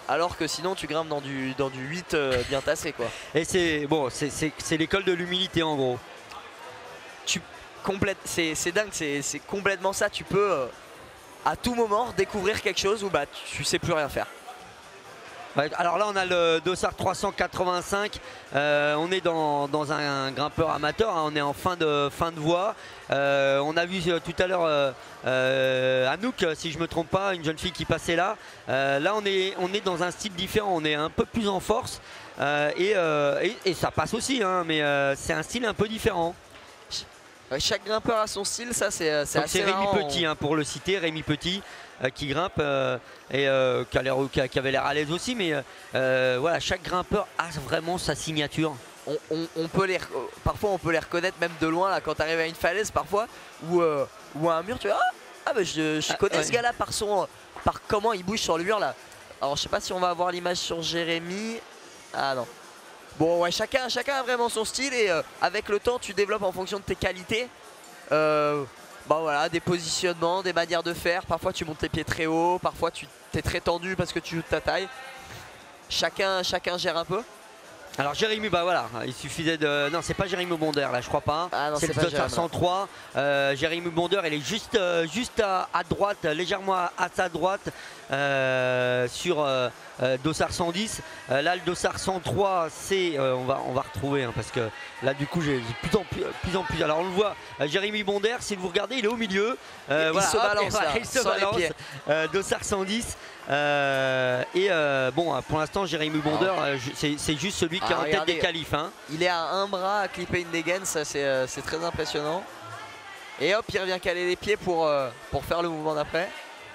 alors que sinon tu grimpes dans du, dans du huit euh, bien tassé quoi. Et c'est bon, c'est l'école de l'humilité en gros. Tu complètes, c'est dingue, c'est complètement ça. Tu peux euh, à tout moment découvrir quelque chose où bah tu sais plus rien faire. Ouais, alors là on a le Dossard trois cent quatre-vingt-cinq, euh, on est dans, dans un, un grimpeur amateur, hein, on est en fin de, fin de voie. Euh, on a vu euh, tout à l'heure euh, euh, Anouk, si je me trompe pas, une jeune fille qui passait là. Euh, là on est, on est dans un style différent, on est un peu plus en force euh, et, euh, et, et ça passe aussi, hein, mais euh, c'est un style un peu différent. Chaque grimpeur a son style, ça c'est assez C'est Rémi marrant. Petit, hein, pour le citer, Rémi Petit euh, qui grimpe euh, et euh, qui, a l'air, qui, a, qui avait l'air à l'aise aussi, mais euh, voilà, chaque grimpeur a vraiment sa signature. On, on, on peut les, parfois on peut les reconnaître même de loin là, quand tu arrives à une falaise parfois ou euh, ou à un mur, tu vois, ah, ah bah je, je connais ah, ouais. ce gars-là par son, par comment il bouge sur le mur là. Alors je sais pas si on va avoir l'image sur Jérémy. Ah non. Bon ouais, chacun, chacun a vraiment son style et euh, avec le temps tu développes en fonction de tes qualités. Euh, bah voilà, des positionnements, des manières de faire. Parfois tu montes les pieds très haut, parfois tu es très tendu parce que tu joues de ta taille. Chacun, chacun gère un peu. Alors Jérémy, bah voilà, il suffisait de... Non, c'est pas Jérémy Bonder là, je crois pas. Ah c'est le Dossard cent trois. Euh, Jérémy Bonder, il est juste, euh, juste à, à droite, légèrement à, à sa droite euh, sur euh, euh, Dossard cent dix. Euh, là, le Dossard cent trois, c'est... Euh, on, va, on va retrouver, hein, parce que là, du coup, j'ai plus en plus, plus en plus... Alors, on le voit, euh, Jérémy Bonder, si vous regardez, il est au milieu. Euh, il, voilà, se balance, hop, là, il se balance. Euh, Dossard cent dix. Euh, et euh, bon, pour l'instant, Jérémy Bonder, euh, c'est juste celui qui ah, est en regardez, tête des qualifs. Hein. Il est à un bras à clipper une dégaine, ça c'est euh, très impressionnant. Et hop, il revient caler les pieds pour, euh, pour faire le mouvement d'après.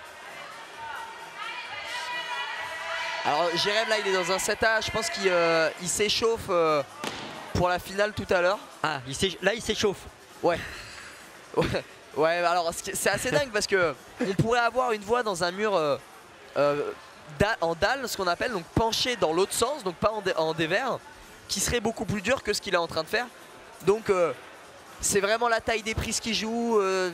Alors Jérémy là, il est dans un sept A, je pense qu'il euh, s'échauffe euh, pour la finale tout à l'heure. Ah, il là il s'échauffe. Ouais. ouais. Ouais, alors c'est assez dingue parce que on pourrait avoir une voie dans un mur euh, euh, en dalle, ce qu'on appelle, donc penché dans l'autre sens, donc pas en, dé en dévers, qui serait beaucoup plus dur que ce qu'il est en train de faire. Donc euh, c'est vraiment la taille des prises qui joue, euh,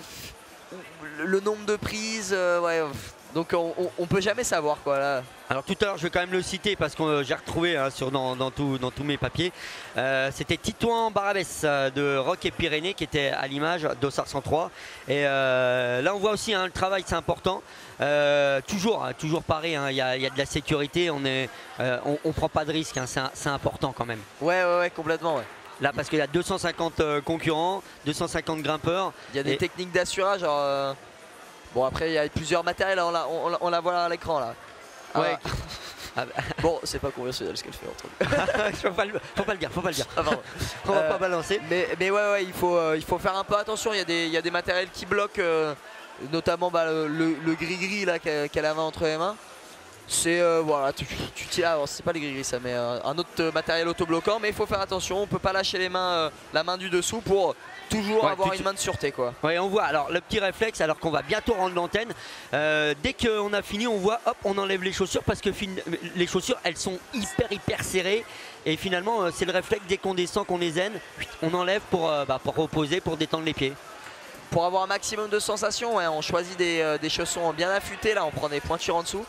le nombre de prises, euh, ouais. Donc on, on, on peut jamais savoir quoi là. Alors tout à l'heure je vais quand même le citer parce que euh, j'ai retrouvé hein, sur, dans, dans, tout, dans tous mes papiers. Euh, C'était Titouan Barabès euh, de Rock et Pyrénées qui était à l'image Dossard cent trois. Et euh, là on voit aussi hein, le travail, c'est important. Euh, toujours, hein, toujours pareil, il hein, y, y a de la sécurité, on est, euh, on, on prend pas de risque, hein, c'est important quand même. Ouais ouais ouais complètement ouais. Là parce qu'il y a deux cent cinquante euh, concurrents, deux cent cinquante grimpeurs. Il y a des et... techniques d'assurage. Euh... Bon après il y a plusieurs matériels, on la, on, on la voit à l'écran là. Ouais. Ah, bon c'est pas conventionnel ce qu'elle fait entre faut, pas le, faut pas le dire, faut pas le dire. Ah, on va euh, pas balancer. Mais, mais ouais ouais il faut, euh, il faut faire un peu attention, il y a des, il y a des matériels qui bloquent, euh, notamment bah, le gris-gris là qu'elle qu avait entre les mains. C'est euh, voilà, tu, tu tiens, alors c'est pas les gris-gris ça, mais euh, un autre euh, matériel autobloquant, mais il faut faire attention, on peut pas lâcher les mains, euh, la main du dessous pour toujours ouais, avoir une main de sûreté quoi. Ouais, on voit alors le petit réflexe alors qu'on va bientôt rendre l'antenne. Euh, dès qu'on a fini, on voit hop, on enlève les chaussures parce que les chaussures elles sont hyper hyper serrées et finalement euh, c'est le réflexe dès qu'on descend, qu'on les zen, on enlève pour, euh, bah, pour reposer, pour détendre les pieds. Pour avoir un maximum de sensations, ouais, on choisit des, euh, des chaussons bien affûtés, là on prend des pointures en dessous.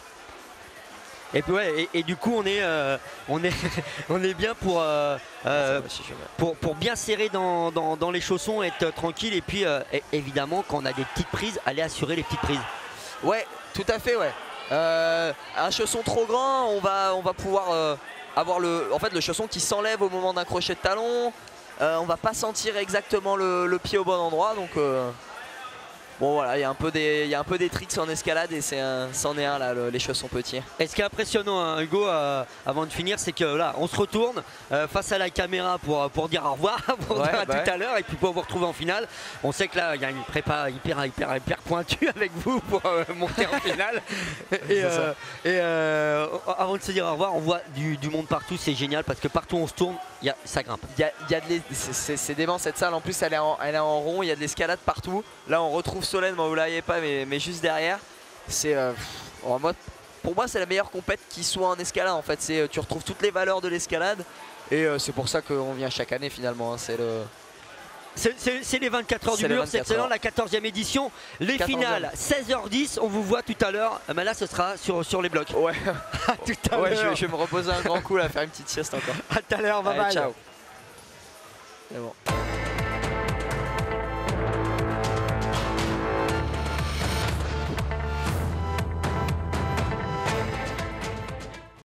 Et, puis ouais, et, et du coup on est, euh, on est, on est bien pour, euh, euh, pour, pour bien serrer dans, dans, dans les chaussons, être tranquille et puis euh, et évidemment quand on a des petites prises, aller assurer les petites prises. Ouais, tout à fait ouais. Euh, un chausson trop grand, on va, on va pouvoir euh, avoir le, en fait, le chausson qui s'enlève au moment d'un crochet de talon. Euh, on va pas sentir exactement le, le pied au bon endroit donc euh, bon voilà, il y a un peu des, il y a un peu des tricks en escalade et c'en est, est un là, le, les chaussons petits. Et ce qui est impressionnant hein, Hugo, euh, avant de finir, c'est que là on se retourne euh, face à la caméra pour, pour dire au revoir, pour ouais, dire à bah tout ouais. à l'heure et puis pour vous retrouver en finale. On sait que là il y a une prépa hyper hyper hyper pointue avec vous pour euh, monter en finale. Et, euh, et euh, avant de se dire au revoir, on voit du, du monde partout, c'est génial parce que partout on se tourne, y a, ça grimpe. Il y a, y a c'est dément cette salle, en plus elle est en, elle est en rond, il y a de l'escalade partout. Là on retrouve Solène, moi vous ne la voyez pas mais, mais juste derrière. C'est euh, pour moi, moi c'est la meilleure compète qui soit en escalade en fait. C'est tu retrouves toutes les valeurs de l'escalade et euh, c'est pour ça qu'on vient chaque année finalement. Hein. C'est le C'est les vingt-quatre heures du mur, c'est excellent, la quatorzième édition. Les quatorzième. Finales, seize heures dix, on vous voit tout à l'heure. Ben là, ce sera sur, sur les blocs. Ouais, tout à ouais l'heure. je, je vais me reposer un grand coup là, faire une petite sieste encore. À tout à l'heure, bye bye. Ciao. C'est bon.